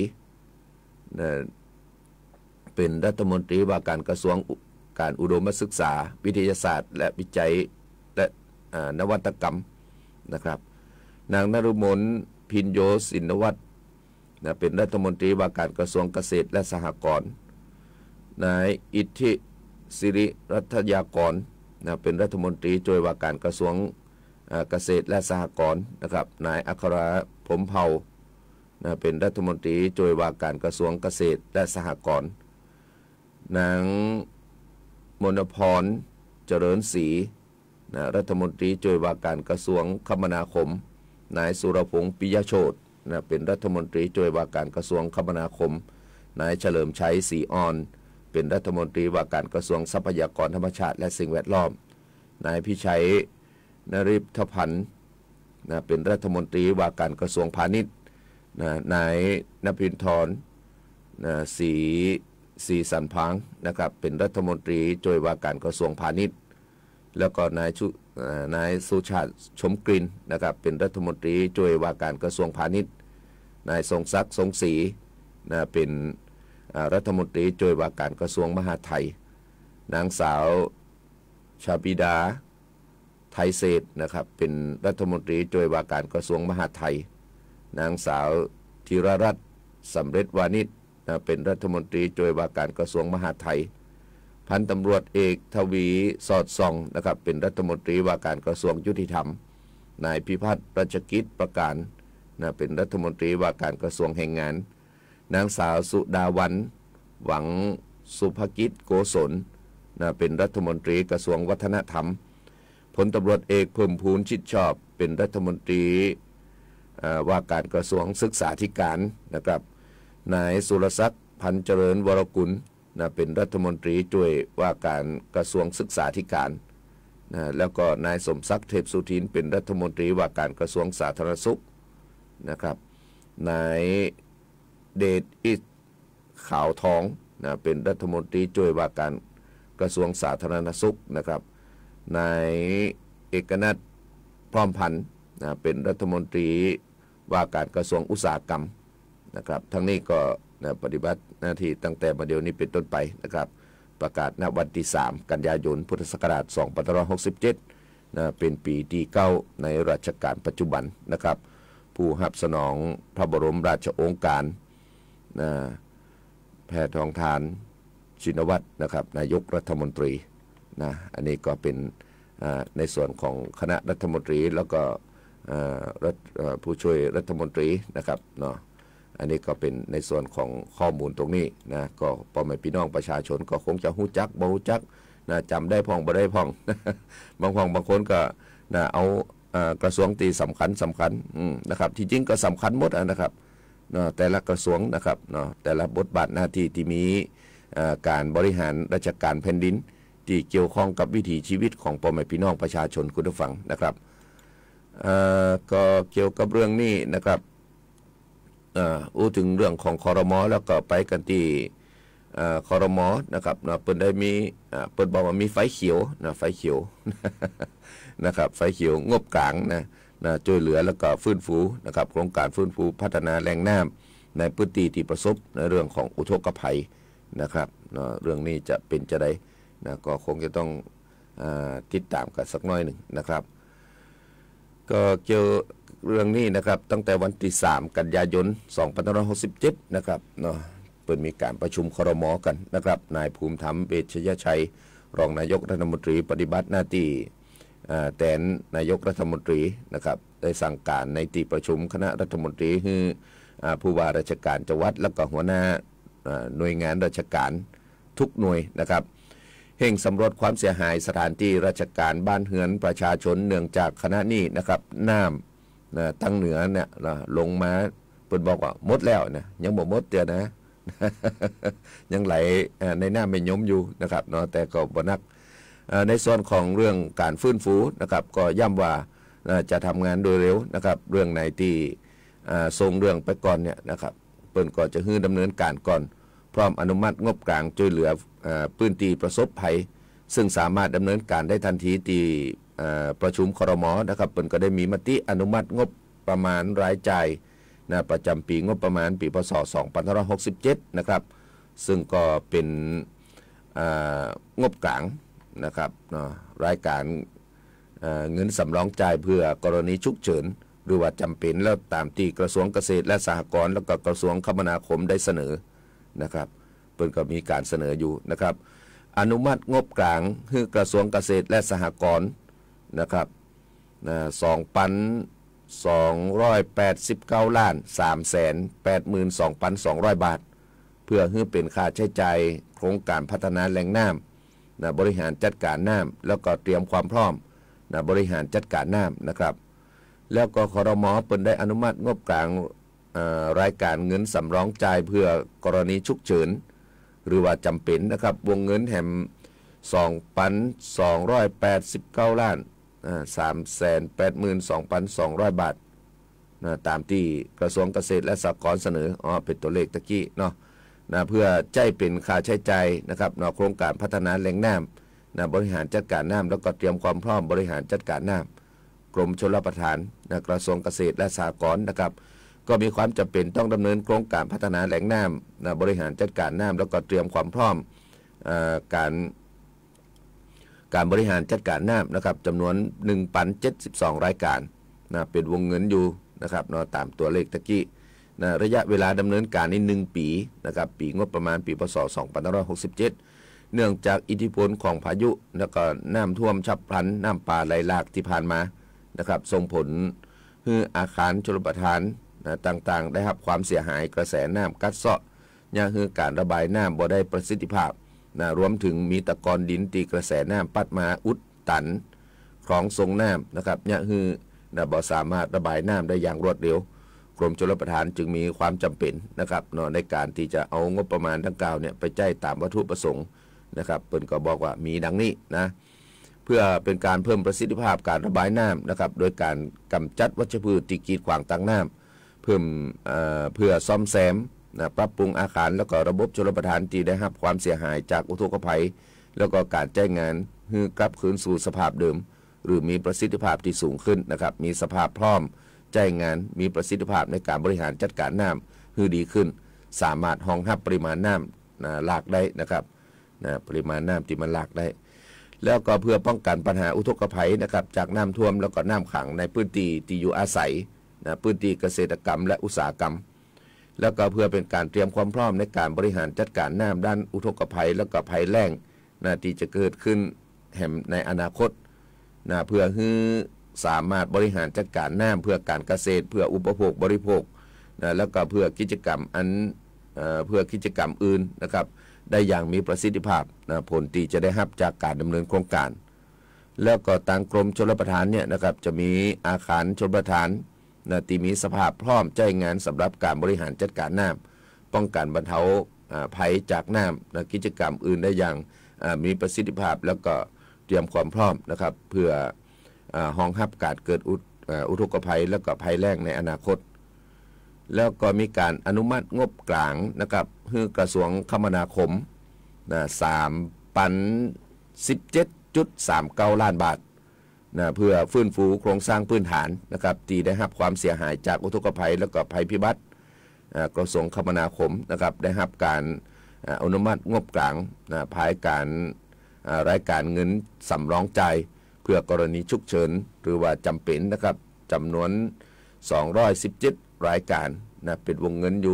เป็นรัฐมนตรีว่าการกระทรวงการอุดมศึกษาวิทยาศาสตร์และวิจัยและนวัตกรรมนะครับนางนฤมลพินโยสินวัฒน์เป็นรัฐมนตรีว่าการกระทรวงเกษตรและสหกรณ์นายอิทธิสิริรัตยากรเป็นรัฐมนตรีช่วยว่าการกระทรวงเกษตรและสหกรณ์นะครับนายอัครพรหมเผ่าเป็นรัฐมนตรีช่วยว่าการกระทรวงเกษตรและสหกรณ์นางมนพรเจริญศรีรัฐมนตรีช่วยว่าการกระทรวงคมนาคมนายสุรพงษ์ปิยโชติเป็นรัฐมนตรีช่วยว่าการกระทรวงคมนาคมนายเฉลิมชัยศรีอ่อนเป็นรัฐมนตรีว่าการกระทรวงทรัพยากรธรรมชาติและสิ่งแวดล้อมนายพิชัยนฤทธพันธ์เป็นรัฐมนตรีว่าการกระทรวงพาณิชย์นายณภินทร์ศรีสันพังนะครับเป็นรัฐมนตรีช่วยว่าการกระทรวงพาณิชย์แล้วก็นายสุชาติชมกลิ่นนะครับเป็นรัฐมนตรีช่วยว่าการกระทรวงพาณิชย์นายทรงศักดิ์ทรงศรีเป็นรัฐมนตรีช่วยว่าการกระทรวงมหาดไทยนางสาวชาปิดาไทยเศรษฐ์นะครับเป็นรัฐมนตรีช่วยว่าการกระทรวงมหาดไทยนางสาวธีรรัตน์สำเร็จวานิชเป็นรัฐมนตรีช่วยว่าการกระทรวงมหาดไทยพันตำรวจเอกทวีสอดส่องนะครับเป็นรัฐมนตรีว่าการกระทรวงยุติธรรมนายพิพัฒน์รัชกิจประการเป็นรัฐมนตรีว่าการกระทรวงแรงงานนางสาวสุดาวันหวังสุภกิจโกศลเป็นรัฐมนตรีกระทรวงวัฒนธรรมพลตำรวจเอกเพิ่มพูนชิดชอบเป็นรัฐมนตรีว่าการกระทรวงศึกษาธิการนะครับนายสุรศักดิ์พันเจริญวรกุลเป็นรัฐมนตรีช่วยว่าการกระทรวงศึกษาธิการแล้วก็นายสมศักดิ์เทพสุทินเป็นรัฐมนตรีว่าการกระทรวงสาธารณสุขนะครับนายเดชอิทขาวทองเป็นรัฐมนตรีช่วยว่าการกระทรวงสาธารณสุขนะครับนายเอกนัทพร้อมพันธ์เป็นรัฐมนตรีว่าการกระทรวงอุตสาหกรรมนะครับทั้งนี้ก็ปฏิบัติหน้าที่ตั้งแต่บัดเดี๋ยวนี้เป็นต้นไปนะครับประกาศณวันที่3 กันยายนพุทธศักราช 2567เป็นปีที่9ในรัชกาลปัจจุบันนะครับผู้รับสนองพระบรมราชโองการแพทองธารชินวัตรนะครับนายกรัฐมนตรีอันนี้ก็เป็นในส่วนของคณะรัฐมนตรีแล้วก็ผู้ช่วยรัฐมนตรีนะครับเนาะอันนี้ก็เป็นในส่วนของข้อมูลตรงนี้นะก็พ่อแม่พี่น้องประชาชนก็คงจะฮู้จักบ่ฮู้จักจำได้พ่องบ่ได้พ่อง บางคนก็เอากระทรวงตีสำคัญนะครับที่จริงก็สำคัญหมดนะครับแต่ละกระทรวงนะครับแต่ละบทบาทหน้าที่ที่มีการบริหารราชการแผ่นดินที่เกี่ยวข้องกับวิถีชีวิตของพ่อแม่พี่น้องประชาชนคุณผู้ฟังนะครับก็เกี่ยวกับเรื่องนี้นะครับถึงเรื่องของครม.แล้วก็ไปกันที่ครม.นะครับเปิ้นได้มีเปิ้นบอกว่ามีไฟเขียวไฟเขียว นะครับไฟเขียวงบกลางช่วยเหลือแล้วก็ฟื้นฟูนะครับโครงการฟื้นฟูพัฒนาแหล่งน้ำในพื้นที่ที่ประสบในเรื่องของอุทกภัยนะครับเรื่องนี้จะเป็นจะได้ก็คงจะต้องติดตามกันสักน้อยหนึ่งนะครับก็เกี่ยวเรื่องนี้นะครับตั้งแต่วันที่3 กันยายน 2567นะครับเปิดมีการประชุมครม.กันนะครับนายภูมิธรรมเวชยชัยรองนายกรัฐมนตรีปฏิบัติหน้าที่แทนนายกรัฐมนตรีนะครับได้สั่งการในที่ประชุมคณะรัฐมนตรีคือผู้ว่าราชการจังหวัดและก็หัวหน้าหน่วยงานราชการทุกหน่วยนะครับเร่งสำรวจความเสียหายสถานที่ราชการบ้านเฮือนประชาชนเนื่องจากคณะนี้นะครับน้ำตั้งเหนือเนี่ยลงมาเปิดบอกว่าหมดแล้วนะยังบ่หมดเดี๋ยวนะ ยังไหลในน้ำไม่ย่มอยู่นะครับแต่ก็บ่นักในส่วนของเรื่องการฟื้นฟูนะครับก็ย้ำว่าจะทำงานโดยเร็วนะครับเรื่องไหนที่ส่งเรื่องไปก่อนเนี่ยนะครับเปิ้นก็จะดำเนินการก่อนพร้อมอนุมัติงบกลางช่วยเหลือพื้นที่ประสบภัยซึ่งสามารถดำเนินการได้ทันทีที่ประชุมครม.นะครับเปิ้นก็ได้มีมติอนุมัติงบประมาณรายจ่ายประจำปีงบประมาณปีพศ 2567นะครับซึ่งก็เป็นงบกลางนะครับรายการเงินสำรองจ่ายเพื่อกรณีฉุกเฉินหรือว่าจำเป็นแล้วตามที่กระทรวงเกษตรและสหกรณ์แล้วก็กระทรวงคมนาคมได้เสนอนะครับเพิ่นก็มีการเสนออยู่นะครับอนุมัติงบกลางคือกระทรวงเกษตรและสหกรณ์นะครับ2,289,382,200 บาทเพื่อให้เป็นค่าใช้จ่ายโครงการพัฒนาแหล่งน้ำบริหารจัดการน้ำแล้วก็เตรียมความพร้อมบริหารจัดการน้ำนะครับแล้วก็ครม.เปิ้นได้อนุมัติงบกลางรายการเงินสำรองจ่ายเพื่อกรณีฉุกเฉินหรือว่าจำเป็นนะครับวงเงินแห่ง 2,289,382,200 บาทตามที่กระทรวงเกษตรและสหกรณ์เสนอเป็นตัวเลขตะกี้เนาะเพื่อใช้เป็นค่าใช้จ่ายนะครับโครงการพัฒนาแหล่งน้ำบริหารจัดการน้ำแล้วก็เตรียมความพร้อมบริหารจัดการน้ำกรมชลประทานกระทรวงเกษตรและสหกรณ์นะครับก็มีความจำเป็นต้องดำเนินโครงการพัฒนาแหล่งน้ำนะบริหารจัดการน้ำแล้วก็เตรียมความพร้อมการบริหารจัดการน้ำนะครับจำนวน 1,072 รายการนะเป็นวงเงินอยู่นะครับเนาะตามตัวเลขตะกี้นะระยะเวลาดำเนินการนี้1 ปีนะครับปีงบประมาณปีพศ 2567 เนื่องจากอิทธิพลของพายุแล้วก็น้ำท่วมฉับพลันน้ำป่าไหลหลากที่ผ่านมานะครับส่งผลให้อาคารชลประทานนะต่างๆได้รับความเสียหายกระแสน้ำกัดเซาะยังคือการระบายน้ำบ่ได้ประสิทธิภาพนะรวมถึงมีตะกอนดินตีกระแสน้ำปัดมาอุดตันของทรงน้ำนะครับยังคือนะบ่สามารถระบายน้ำได้อย่างรวดเร็วกรมชลประทานจึงมีความจำเป็นนะครับในการที่จะเอางบประมาณดังกล่าวเนี่ยไปจ่ายตามวัตถุประสงค์นะครับเปิ้นก็บอกว่ามีดังนี้นะเพื่อเป็นการเพิ่มประสิทธิภาพการระบายน้ำนะครับโดยการกำจัดวัชพืชที่กีดขวางทางน้ำเพื่อซ่อมแซมนะปรับปรุงอาคารแล้วก็ระบบชลประทานที่ได้รับความเสียหายจากอุทกภัยแล้วก็การแจ้งงานให้กลับคืนสู่สภาพเดิมหรือมีประสิทธิภาพที่สูงขึ้นนะครับมีสภาพพร้อมแจ้งงานมีประสิทธิภาพในการบริหารจัดการน้ำให้ดีขึ้นสามารถรองรับปริมาณน้ำหลากได้นะครับนะปริมาณน้ำที่มันหลากได้แล้วก็เพื่อป้องกันปัญหาอุทกภัยนะครับจากน้ำท่วมแล้วก็น้ำขังในพื้นที่ที่อยู่อาศัยนะพื้นที่เกษตรกรรมและอุตสาหกรรมแล้วก็เพื่อเป็นการเตรียมความพร้อมในการบริหารจัดการน้ำด้านอุทกภัยแล้วก็ภัยแล้งนะที่จะเกิดขึ้นในอนาคตนะเพื่อให้สามารถบริหารจัดการน้ำเพื่อการเกษตรเพื่ออุปโภคบริโภคนะแล้วก็เพื่อกิจกรรมอื่นนะครับได้อย่างมีประสิทธิภาพนะผลที่จะได้รับจากการดำเนินโครงการแล้วก็ทางกรมชลประทานเนี่ยนะครับจะมีอาคารชลประทานนะที่มีสภาพพร้อมใช้งานสำหรับการบริหารจัดการน้ำป้องกันบรรเทาภัยจากน้ำนะกิจกรรมอื่นได้อย่างมีประสิทธิภาพแล้วก็เตรียมความพร้อมนะครับเพื่อรองรับการเกิดอุทกภัยแล้วก็ภัยแล้งในอนาคตแล้วก็มีการอนุมัติงบกลางนะครับให้กระทรวงคมนาคมนะ3,017.39 ล้านบาทนะเพื่อฟื้นฟูโครงสร้างพื้นฐานนะครับที่ได้รับความเสียหายจากอุทกภัยแล้วก็ภัยพิบัติกระทรวงคมนาคมนะครับได้รับการอนุมัติงบกลางนะภายการรายการเงินสำรองจ่ายเพื่อกรณีฉุกเฉินหรือว่าจำเป็นนะครับจำนวน217รายการนะเป็นวงเงินอยู่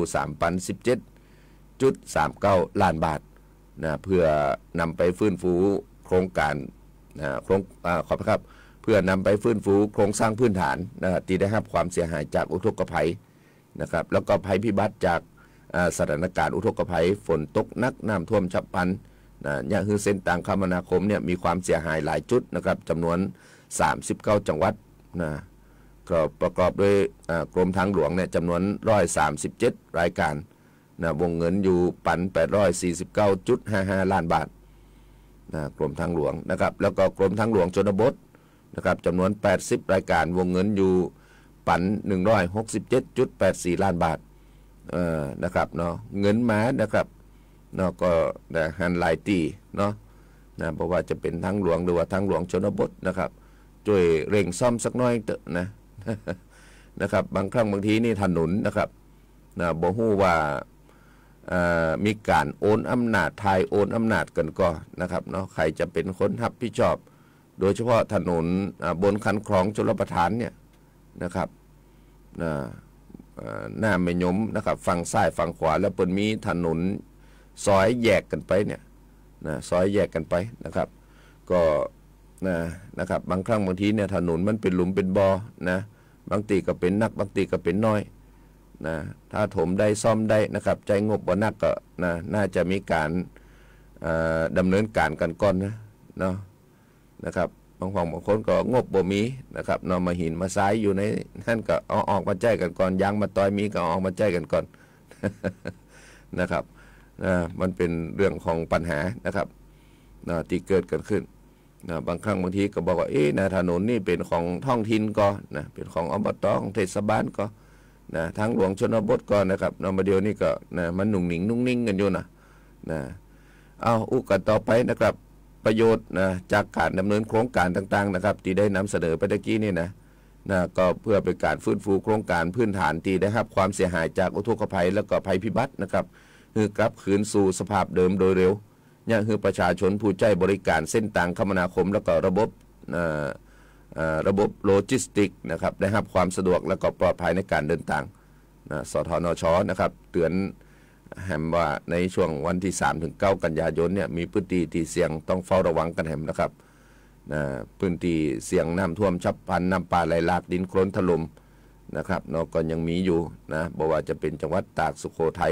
3,017.39 ล้านบาทนะเพื่อนำไปฟื้นฟูโครงการขอบครับเพื่อนำไปฟื้นฟูโครงสร้างพื้นฐานนะที่ได้รับความเสียหายจากอุทกภัยนะครับแล้วก็ภัยพิบัติจากสถานการณ์อุทกภัยฝนตกหนักน้ำท่วมฉับพลันนะอย่างคือเส้นทางคมนาคมเนี่ยมีความเสียหายหลายจุดนะครับจำนวน39จังหวัดนะก็ประกอบด้วยกรมทางหลวงเนี่ยจำนวน137รายการนะวงเงินอยู่ 1,849.55 ล้านบาทนะกรมทางหลวงนะครับแล้วก็กรมทางหลวงชนบทนะครับจำนวน80รายการวงเงินอยู่ 1,167.84 ล้านบาทนะครับเนาะเงินมานะครับเนาะก็หันหลายตีเนาะนะเพราะว่าจะเป็นทางหลวงหรือว่าทางหลวงชนบทนะครับช่วยเร่งซ่อมสักน้อยเถอะนะครับบางครั้งบางทีนี่ถนนนะครับนะบ่ฮู้ว่ามีการโอนอำนาจทายโอนอำนาจกันก็นะครับเนาะใครจะเป็นคนรับผิดชอบโดยเฉพาะถนนบนคันคลองชลประทานเนี่ยนะครับหน้าแม่ยมนะครับฝั่งซ้ายฝั่งขวาแล้วเปิ้นมีถนนซอยแยกกันไปเนี่ยนะซอยแยกกันไปนะครับก็นะครับบางครั้งบางทีเนี่ยถนนมันเป็นหลุมเป็นบ่อนะบางทีก็เป็นนักบางทีก็เป็นน้อยนะถ้าถมได้ซ่อมได้นะครับใจงบบ่นักก็น่าจะมีการดำเนินการกันก่อนนะครับบางคนก็งบบ่มีนะครับนำมาหินมาทรายอยู่ในนั่นก็เอาออกมาใจกันก่อนยางมาตอยมีก็ออกมาใจกันก่อน นะครับมันเป็นเรื่องของปัญหานะครับที่เกิดกันขึ้นบางครั้งบางทีก็บอกว่าถนนนี่เป็นของท้องถิ่นก็เป็นของอบต.ของเทศบาลก็ทางหลวงชนบทก็นะครับมาเดียวนี่ก็มันนุ่งนิ่งกันอยู่นะเอากันต่อไปนะครับประโยชน์จากการดำเนินโครงการต่างๆนะครับที่ได้นำเสนอไปตะกี้นี่นะนะก็เพื่อเป็นการฟื้นฟูโครงการพื้นฐานที่ได้รับความเสียหายจากอุทกภัยและก็ภัยพิบัตินะครับคือกลับคืนสู่สภาพเดิมโดยเร็วยังคือประชาชนผู้ใช้บริการเส้นทางคมนาคมและก็ระบบโลจิสติกนะครับได้รับความสะดวกและก็ปลอดภัยในการเดินทางสทนช.นะครับเตือนแหมว่าในช่วงวันที่ 3-9 กันยายนเนี่ยมีพื้นที่ที่เสี่ยงต้องเฝ้าระวังกันแหมนะครับพื้นที่เสี่ยงน้ำท่วมฉับพลันน้ำป่าไหลหลากดินโคลนถล่มนะครับเนาะก็ยังมีอยู่นะบอกว่าจะเป็นจังหวัดตากสุโขทัย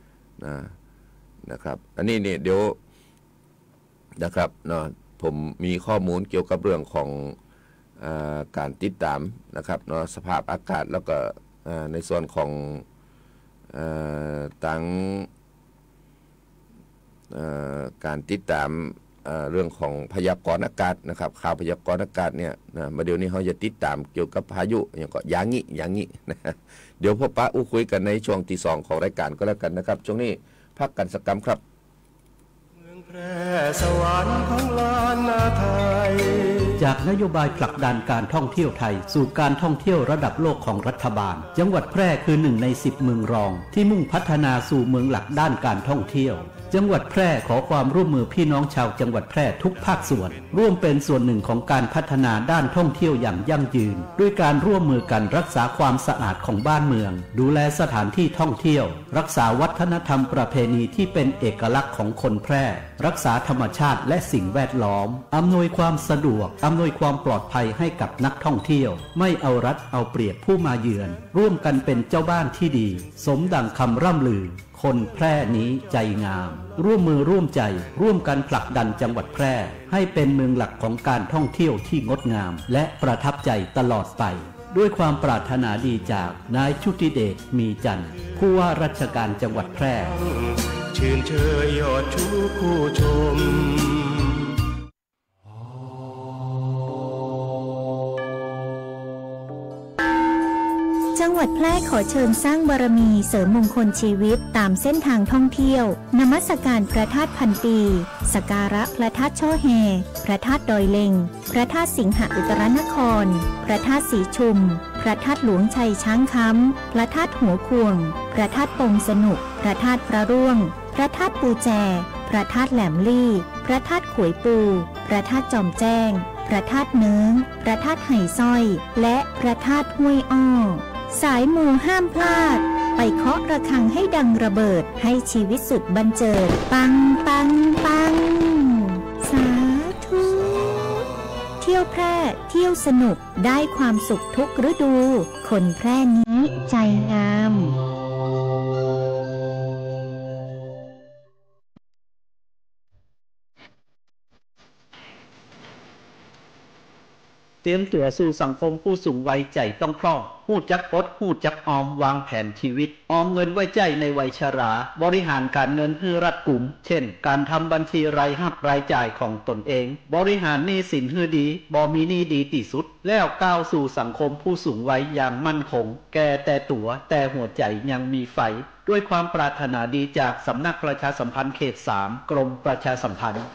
นะครับอันนี้เนี่ยเดี๋ยวนะครับเนาะผมมีข้อมูลเกี่ยวกับเรื่องของการติดตามนะครับเนาะสภาพอากาศแล้วก็ในส่วนของตั้งการติดตามเรื่องของพยากรณ์อากาศนะครับข่าวพยากรณ์อากาศเนี่ยมาเดี๋ยวนี้เขาจะติดตามเกี่ยวกับพายุอย่างก็อย่างนี้นะเดี๋ยวพบปะคุยกันในช่วงที่2ของรายการก็แล้วกันนะครับช่วงนี้พักกันสักครู่ครับเมืองแพร่สวรรค์ของล้านนาไทยจากนโยบายผลักดันการท่องเที่ยวไทยสู่การท่องเที่ยวระดับโลกของรัฐบาลจังหวัดแพร่คือ1 ใน 10 เมืองรองที่มุ่งพัฒนาสู่เมืองหลักด้านการท่องเที่ยวจังหวัดแพร่ขอความร่วมมือพี่น้องชาวจังหวัดแพร่ทุกภาคส่วนร่วมเป็นส่วนหนึ่งของการพัฒนาด้านท่องเที่ยวอย่างยั่งยืนด้วยการร่วมมือกันรักษาความสะอาดของบ้านเมืองดูแลสถานที่ท่องเที่ยวรักษาวัฒนธรรมประเพณีที่เป็นเอกลักษณ์ของคนแพร่รักษาธรรมชาติและสิ่งแวดล้อมอำนวยความสะดวกอำนวยความปลอดภัยให้กับนักท่องเที่ยวไม่เอารัดเอาเปรียบผู้มาเยือนร่วมกันเป็นเจ้าบ้านที่ดีสมดังคำร่ำลือคนแพร่นี้ใจงามร่วมมือร่วมใจร่วมกันผลักดันจังหวัดแพร่ให้เป็นเมืองหลักของการท่องเที่ยวที่งดงามและประทับใจตลอดไปด้วยความปรารถนาดีจากนายชุติเดชมีจันทร์ผู้ว่าราชการจังหวัดแพร่ชื่นเชยยอดชูผู้ชมจังหวัดแพร่ขอเชิญสร้างบารมีเสริมมงคลชีวิตตามเส้นทางท่องเที่ยวนมัสการพระธาตุพันปีสักการะพระธาตุช่อแฮพระธาตุดอยเล็งพระธาตุสิงหอุตรนครพระธาตุสีชุมพระธาตุหลวงชัยช้างคำพระธาตุหัวควงพระธาตุปงสนุกพระธาตุพระร่วงพระธาตุปูแจพระธาตุแหลมลี่พระธาตุขวยปูพระธาตุจอมแจ้งพระธาตุเนื้องพระธาตุไหสร้อยและพระธาตุห้วยอ้อสายมูห้ามพลาดไปเคาะระฆังให้ดังระเบิดให้ชีวิตสุดบันเจิดปังปังปังสาธุเที่ยวแพร่เที่ยวสนุกได้ความสุขทุกฤดูคนแพร่นี้ใจงามเตรียมตัวสู่สังคมผู้สูงวัยใจต้องคล่องหู้จักอดหู้จักออมวางแผนชีวิตออมเงินไว้ใจในวัยชราบริหารการเงินให้รัดกุมเช่นการทำบัญชีรายรับรายจ่ายของตนเองบริหารหนี้สินให้ดีบ่มีหนี้ดีที่สุดแล้วก้าวสู่สังคมผู้สูงวัยอย่างมั่นคงแก่แต่ตัวแต่หัวใจยังมีไฟด้วยความปรารถนาดีจากสำนักประชาสัมพันธ์เขต 3กรมประชาสัมพันธ์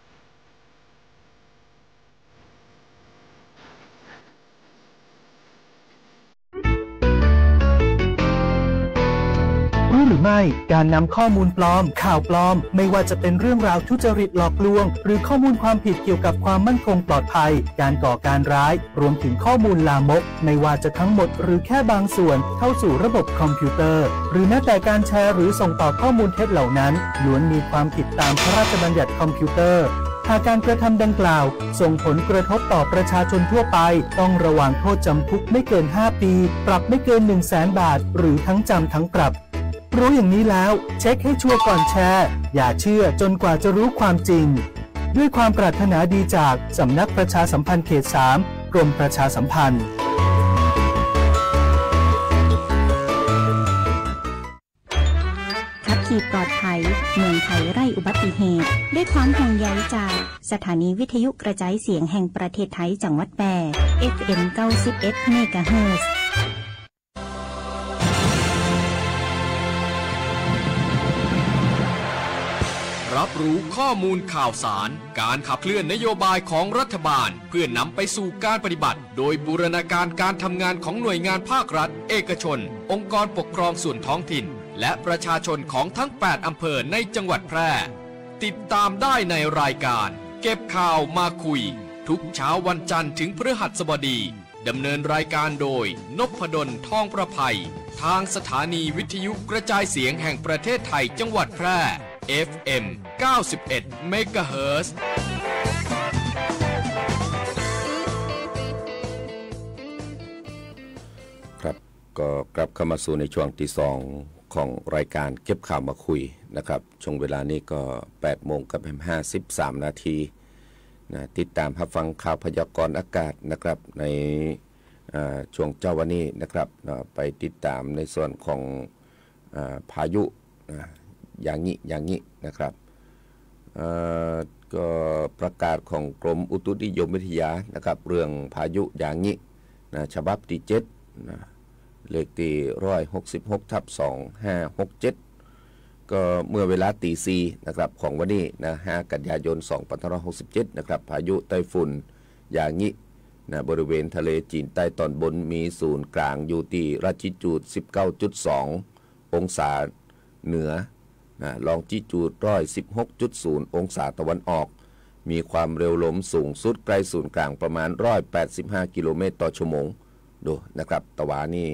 หรือไม่การนำข้อมูลปลอมข่าวปลอมไม่ว่าจะเป็นเรื่องราวทุจริตหลอกลวงหรือข้อมูลความผิดเกี่ยวกับความมั่นคงปลอดภัยการก่อการร้ายรวมถึงข้อมูลลามกไม่ว่าจะทั้งหมดหรือแค่บางส่วนเข้าสู่ระบบคอมพิวเตอร์หรือแม้แต่การแชร์หรือส่งต่อข้อมูลเท็จเหล่านั้นล้วนมีความผิดตามพระราชบัญญัติคอมพิวเตอร์หากการกระทำดังกล่าวส่งผลกระทบต่อประชาชนทั่วไปต้องระวางโทษจำคุกไม่เกิน5 ปีปรับไม่เกิน 100,000 บาทหรือทั้งจำทั้งปรับรู้อย่างนี้แล้วเช็คให้ชัวร์ก่อนแชร์อย่าเชื่อจนกว่าจะรู้ความจริงด้วยความปรารถนาดีจากสำนักประชาสัมพันธ์เขต 3กรมประชาสัมพันธ์ขับขี่ปลอดภัยเมืองไทยไร้อุบัติเหตุด้วยความห่วงใยจากสถานีวิทยุกระจายเสียงแห่งประเทศไทยจังหวัดแพร่ FM 91 เมกะเฮิรตซ์รับอบรู้ข้อมูลข่าวสารการขับเคลื่อนนโยบายของรัฐบาลเพื่อนำไปสู่การปฏิบัติโดยบูรณาการการทำงานของหน่วยงานภาครัฐเอกชนองค์กรปกครองส่วนท้องถิ่นและประชาชนของทั้ง8อำเภอในจังหวัดแพร่ติดตามได้ในรายการเก็บข่าวมาคุยทุกเช้าวันจันทร์ถึงพฤหัสบดีดำเนินรายการโดยนพดลทองประภัยทางสถานีวิทยุกระจายเสียงแห่งประเทศไทยจังหวัดแพร่ FM 91 เมกะเฮิรตซ์ครับก็กลับเข้ามาสู่ในช่วงที่2ของรายการเก็บข่าวมาคุยนะครับช่วงเวลานี้ก็8:53 นาทีนะติดตามรับฟังข่าวพยากรณ์อากาศนะครับในช่วงเจ้าวันนี้นะครับไปติดตามในส่วนของพายุอย่างนี้นะครับก็ประกาศของกรมอุตุนิยมวิทยานะครับเรื่องพายุอย่างนี้นะฉบับที่7นะเลขที่166/2567ก็เมื่อเวลาตี 4นะครับของวันนี้นะ5 กันยายน 2567นะครับพายุไต้ฝุ่นอย่างนี้นะบริเวณทะเลจีนใต้ตอนบนมีศูนย์กลางอยู่ที่ลัติจูด 19.2 องศาเหนือนะลองจิจูด 116.0 องศาตะวันออกมีความเร็วลมสูงสุดใกล้ศูนย์กลางประมาณ185กิโลเมตรต่อชั่วโมงดูนะครับตะวันนี่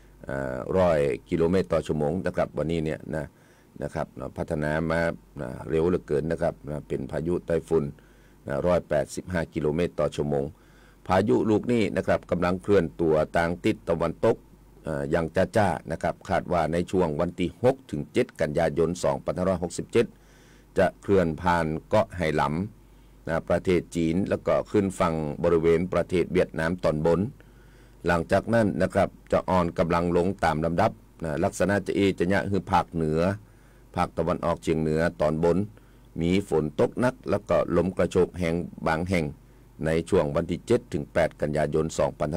100กิโลเมตรต่อชั่วโมงนะครับวันนี้เนี่ยนะครับพัฒนามาเร็วเหลือเกินนะครับเป็นพายุไต้ฝุ่น185กิโลเมตรต่อชั่วโมงพายุลูกนี้นะครับกำลังเคลื่อนตัวทางทิศตะวันตกอย่างจ้าๆนะครับคาดว่าในช่วงวันที่6ถึง7กันยายน 2567จะเคลื่อนผ่านเกาะไหหลำประเทศจีนแล้วก็ขึ้นฝั่งบริเวณประเทศเวียดนามตอนบนหลังจากนั้นนะครับจะอ่อนกำลังลงตามลำดับลักษณะจะยะคือภาคเหนือภาคตะวันออกเฉียงเหนือตอนบนมีฝนตกหนักแล้วก็ลมกระโชกแรงบางแห่งในช่วงวันที่7ถึง8กันยายน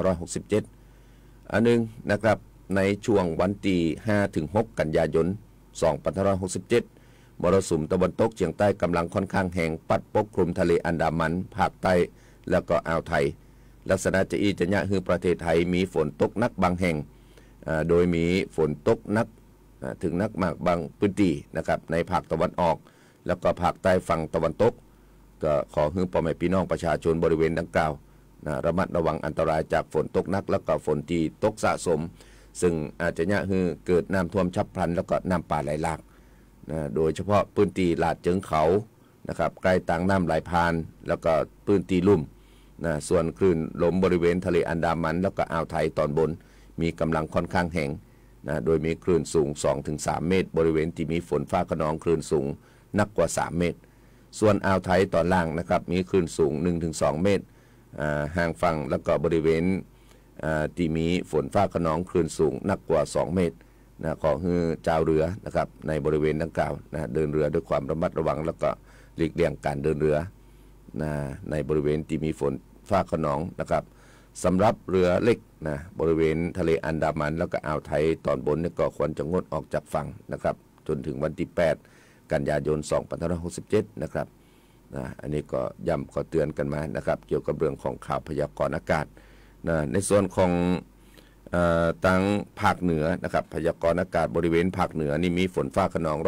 2567อันนึงนะครับในช่วงวันที่5ถึง6กันยายน 2567มรสุมตะวันตกเฉียงใต้กำลังค่อนข้างแรงปัดปกคลุมทะเลอันดามันภาคใต้แล้วก็อ่าวไทยลักษณะจะยะคือประเทศไทยมีฝนตกหนักบางแห่งโดยมีฝนตกหนักถึงหนักมากบางพื้นที่นะครับในภาคตะวันออกแล้วก็ภาคใต้ฝั่งตะวันตกก็ขอให้พ่อแม่พี่น้องประชาชนบริเวณดังกล่าวระมัดระวังอันตรายจากฝนตกหนักแล้วก็ฝนที่ตกสะสมซึ่งอาจจะเกิดน้ำท่วมฉับพลันแล้วก็น้ำป่าไหลหลากโดยเฉพาะพื้นที่ลาดเชิงเขานะครับใกล้ต่างน้ำไหลผ่านแล้วก็พื้นที่ลุ่มส่วนคลื่นลมบริเวณทะเลอันดามันแล้วก็อ่าวไทยตอนบนมีกำลังค่อนข้างแรงโดยมีคลื่นสูง 2-3 เมตรบริเวณที่มีฝนฟ้าคะนองคลื่นสูงนักกว่า 3 เมตรส่วนอ่าวไทยตอนล่างนะครับมีคลื่นสูง 1-2 เมตรห่างฝั่งแล้วก็บริเวณที่มีฝนฟ้าคะนองคลื่นสูงนักกว่า 2 เมตรขอให้เจ้าเรือนะครับในบริเวณดังกล่าวเดินเรือด้วยความระมัดระวังแล้วก็หลีกเลี่ยงการเดินเรือในบริเวณที่มีฝนฟ้าคะนองนะครับสำหรับเรือเล็กบริเวณทะเลอันดามันแล้วก็อ่าวไทยตอนบนก็ควรจะงดออกจากฝั่งนะครับจนถึงวันที่8กันยายน 2567นะครับอันนี้ก็ย้ำก็เตือนกันมานะครับเกี่ยวกับเรื่องของข่าวพยากรณ์อากาศในส่วนของทางภาคเหนือนะครับพยากรณ์อากาศบริเวณภาคเหนือนี่มีฝนฟ้าคะนอง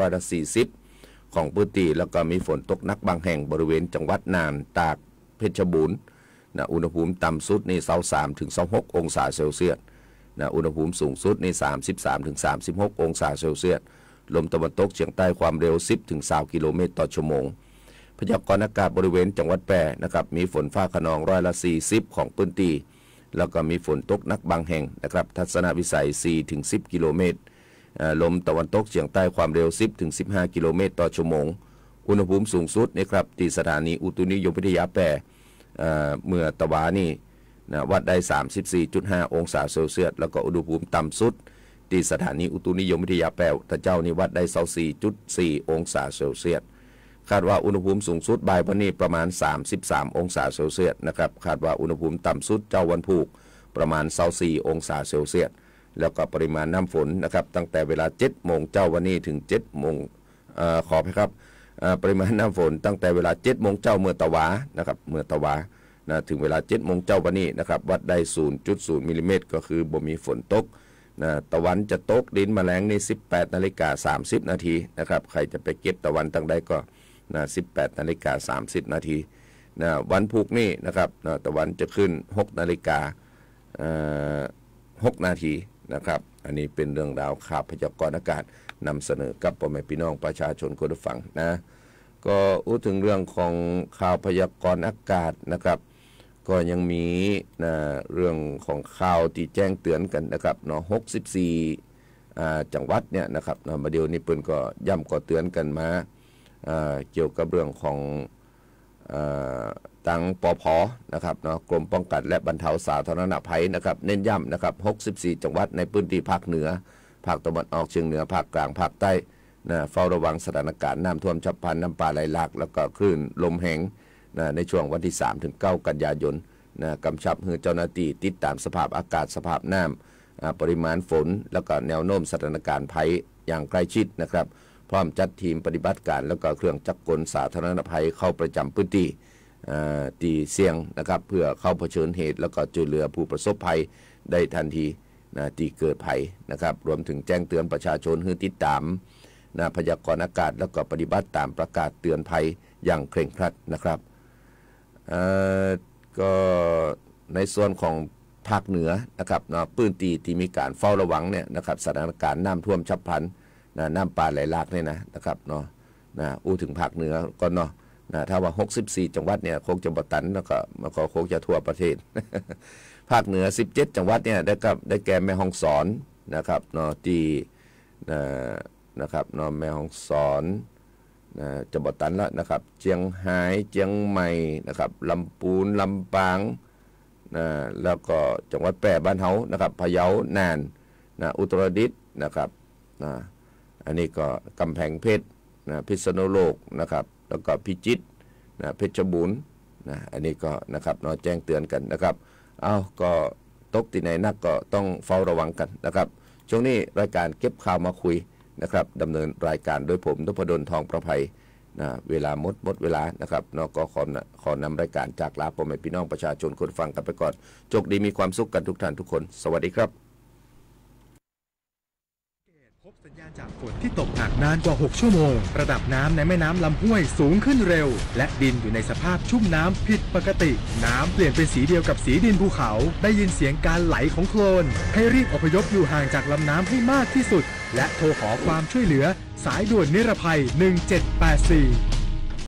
140ของพื้นที่แล้วก็มีฝนตกหนักบางแห่งบริเวณจังหวัดน่านตากเพชรบูรณ์อุณหภูมิต่ำสุดใน23ถึง26องศาเซลเซียสอุณหภูมิสูงสุดใน33ถึง36องศาเซลเซียสลมตะวันตกเฉียงใต้ความเร็ว10ถึง20กิโลเมตรต่อชั่วโมงพยากรณ์อากาศบริเวณจังหวัดแพร่นะครับมีฝนฟ้าคะนอง40%ของพื้นที่แล้วก็มีฝนตกหนักบางแห่งนะครับทัศนวิสัย4ถึง10กิโลเมตรลมตะวันตกเฉียงใต้ความเร็ว10ถึง15กิโลเมตรต่อชั่วโมงอุณหภูมิสูงสุดนะครับที่สถานีอุตุนิยมวิทยาแพร่เมื่อตะวานี่วัดได้ 34.5 องศาเซลเซียสแล้วก็อุณหภูมิต่ำสุดที่สถานีอุตุนิยมวิทยาแพร่ตะเจ้านี่วัดได้ 24.4 องศาเซลเซียสคาดว่าอุณหภูมิสูงสุดบ่ายวันนี้ประมาณ33องศาเซลเซียสนะครับคาดว่าอุณหภูมิต่ำสุดเจ้าวันพุธประมาณ24องศาเซลเซียสแล้วก็ปริมาณน้ำฝนนะครับตั้งแต่เวลา 7 โมงเจ้าวันนี้ถึง 7 โมงขอไปครับปริมาณน้ำฝนตั้งแต่เวลา7 โมงเจ้าเมื่อตะวานะครับเมื่อตะวานะถึงเวลา7 โมงเจ้าวันนี้นะครับวัดได้ 0.0 มิลลิเมตรก็คือบ่มีฝนตกนะตะวันจะตกดินแมลงใน 18:30 นาทีนะครับใครจะไปเก็บตะวันตั้งใดก็นะ18:30 นาทีนะวันพุธนี่นะครับนะตะวันจะขึ้น6 นาทีนะครับอันนี้เป็นเรื่องราวข่าวพยากรณ์อากาศนำเสนอกับพ่อแม่พี่น้องประชาชนคนฟังนะก็พูดถึงเรื่องของข่าวพยากรณ์อากาศนะครับก็ยังมีนะเรื่องของข่าวที่แจ้งเตือนกันนะครับเนาะ64จังหวัดเนี่ยนะครับเนาะมาเดี๋ยวนี้เพิ่นก็ย้ำก็เตือนกันมาเกี่ยวกับเรื่องของทางปภ.นะครับเนาะกรมป้องกันและบรรเทาสาธารณภัยนะครับเน้นย้ำนะครับ64จังหวัดในพื้นที่ภาคเหนือภาคตะวันออกเฉียงเหนือภาคกลางภาคใต้นะเฝ้าระวังสถานการณ์น้ำท่วมฉับพลันน้ำป่าไหลหลากแล้วก็คลื่นลมแรงนะในช่วงวันที่ 3-9 กันยายนนะกำชับให้เจ้าหน้าที่ติดตามสภาพอากาศสภาพน้ำปริมาณฝนแล้วก็แนวโน้มสถานการณ์ภัยอย่างใกล้ชิดนะครับพร้อมจัดทีมปฏิบัติการแล้วก็เครื่องจักรกลสาธารณภัยเข้าประจำพื้นที่ที่เสี่ยงนะครับเพื่อเข้าเผชิญเหตุแล้วก็ช่วยเหลือผู้ประสบภัยได้ทันทีนะที่เกิดภัยนะครับรวมถึงแจ้งเตือนประชาชนให้ติดตามนะพยากรณ์อากาศแล้วก็ปฏิบัติตามประกาศเตือนภัยอย่างเคร่งครัดนะครับก็ในส่วนของภาคเหนือนะครับเนาะพื้นที่ที่มีการเฝ้าระวังเนี่ยนะครับสถานการณ์น้ำท่วมฉับพลันนะน้ำป่าไหลหลากเนี่ยนะครับเนาะถึงภาคเหนือก็เนาะถ้าว่า64จังหวัดเนี่ยคงจะบ่ตันแล้วก็มันก็คงจะทั่วประเทศ ภาคเหนือ17จังหวัดเนี่ยได้แก่แม่ฮ่องสอนนะครับเนาะที่นะครับเนาะแม่ฮ่องสอนจะบ่ตันแล้วนะครับเชียงรายเชียงใหม่นะครับลำพูนลำปางแล้วก็จังหวัดแพร่บ้านเฮานะครับพะเยาน่านอุตรดิตถ์นะครับอันนี้ก็กำแพงเพชรพิษณุโลกนะครับแล้วก็พิจิตรเพชรบูรณ์อันนี้ก็นะครับเนาะแจ้งเตือนกันนะครับก็ตกที่ไหนนักก็ต้องเฝ้าระวังกันนะครับช่วงนี้รายการเก็บข่าวมาคุยนะครับดำเนินรายการโดยผมนพดลทองประภัยเวลาหมดเวลานะครับเนาะก็ขอนำรายการจากลาพ่อแม่พี่น้องประชาชนคนฟังกันไปก่อนโชคดีมีความสุขกันทุกท่านทุกคนสวัสดีครับพบสัญญาณจากฝนที่ตกหนักนานกว่า6ชั่วโมงระดับน้ำในแม่น้ำลำห้วยสูงขึ้นเร็วและดินอยู่ในสภาพชุ่มน้ำผิดปกติน้ำเปลี่ยนเป็นสีเดียวกับสีดินภูเขาได้ยินเสียงการไหลของโคลนให้รีบอพยพอยู่ห่างจากลำน้ำให้มากที่สุดและโทรขอความช่วยเหลือสายด่วนนิรภัย1784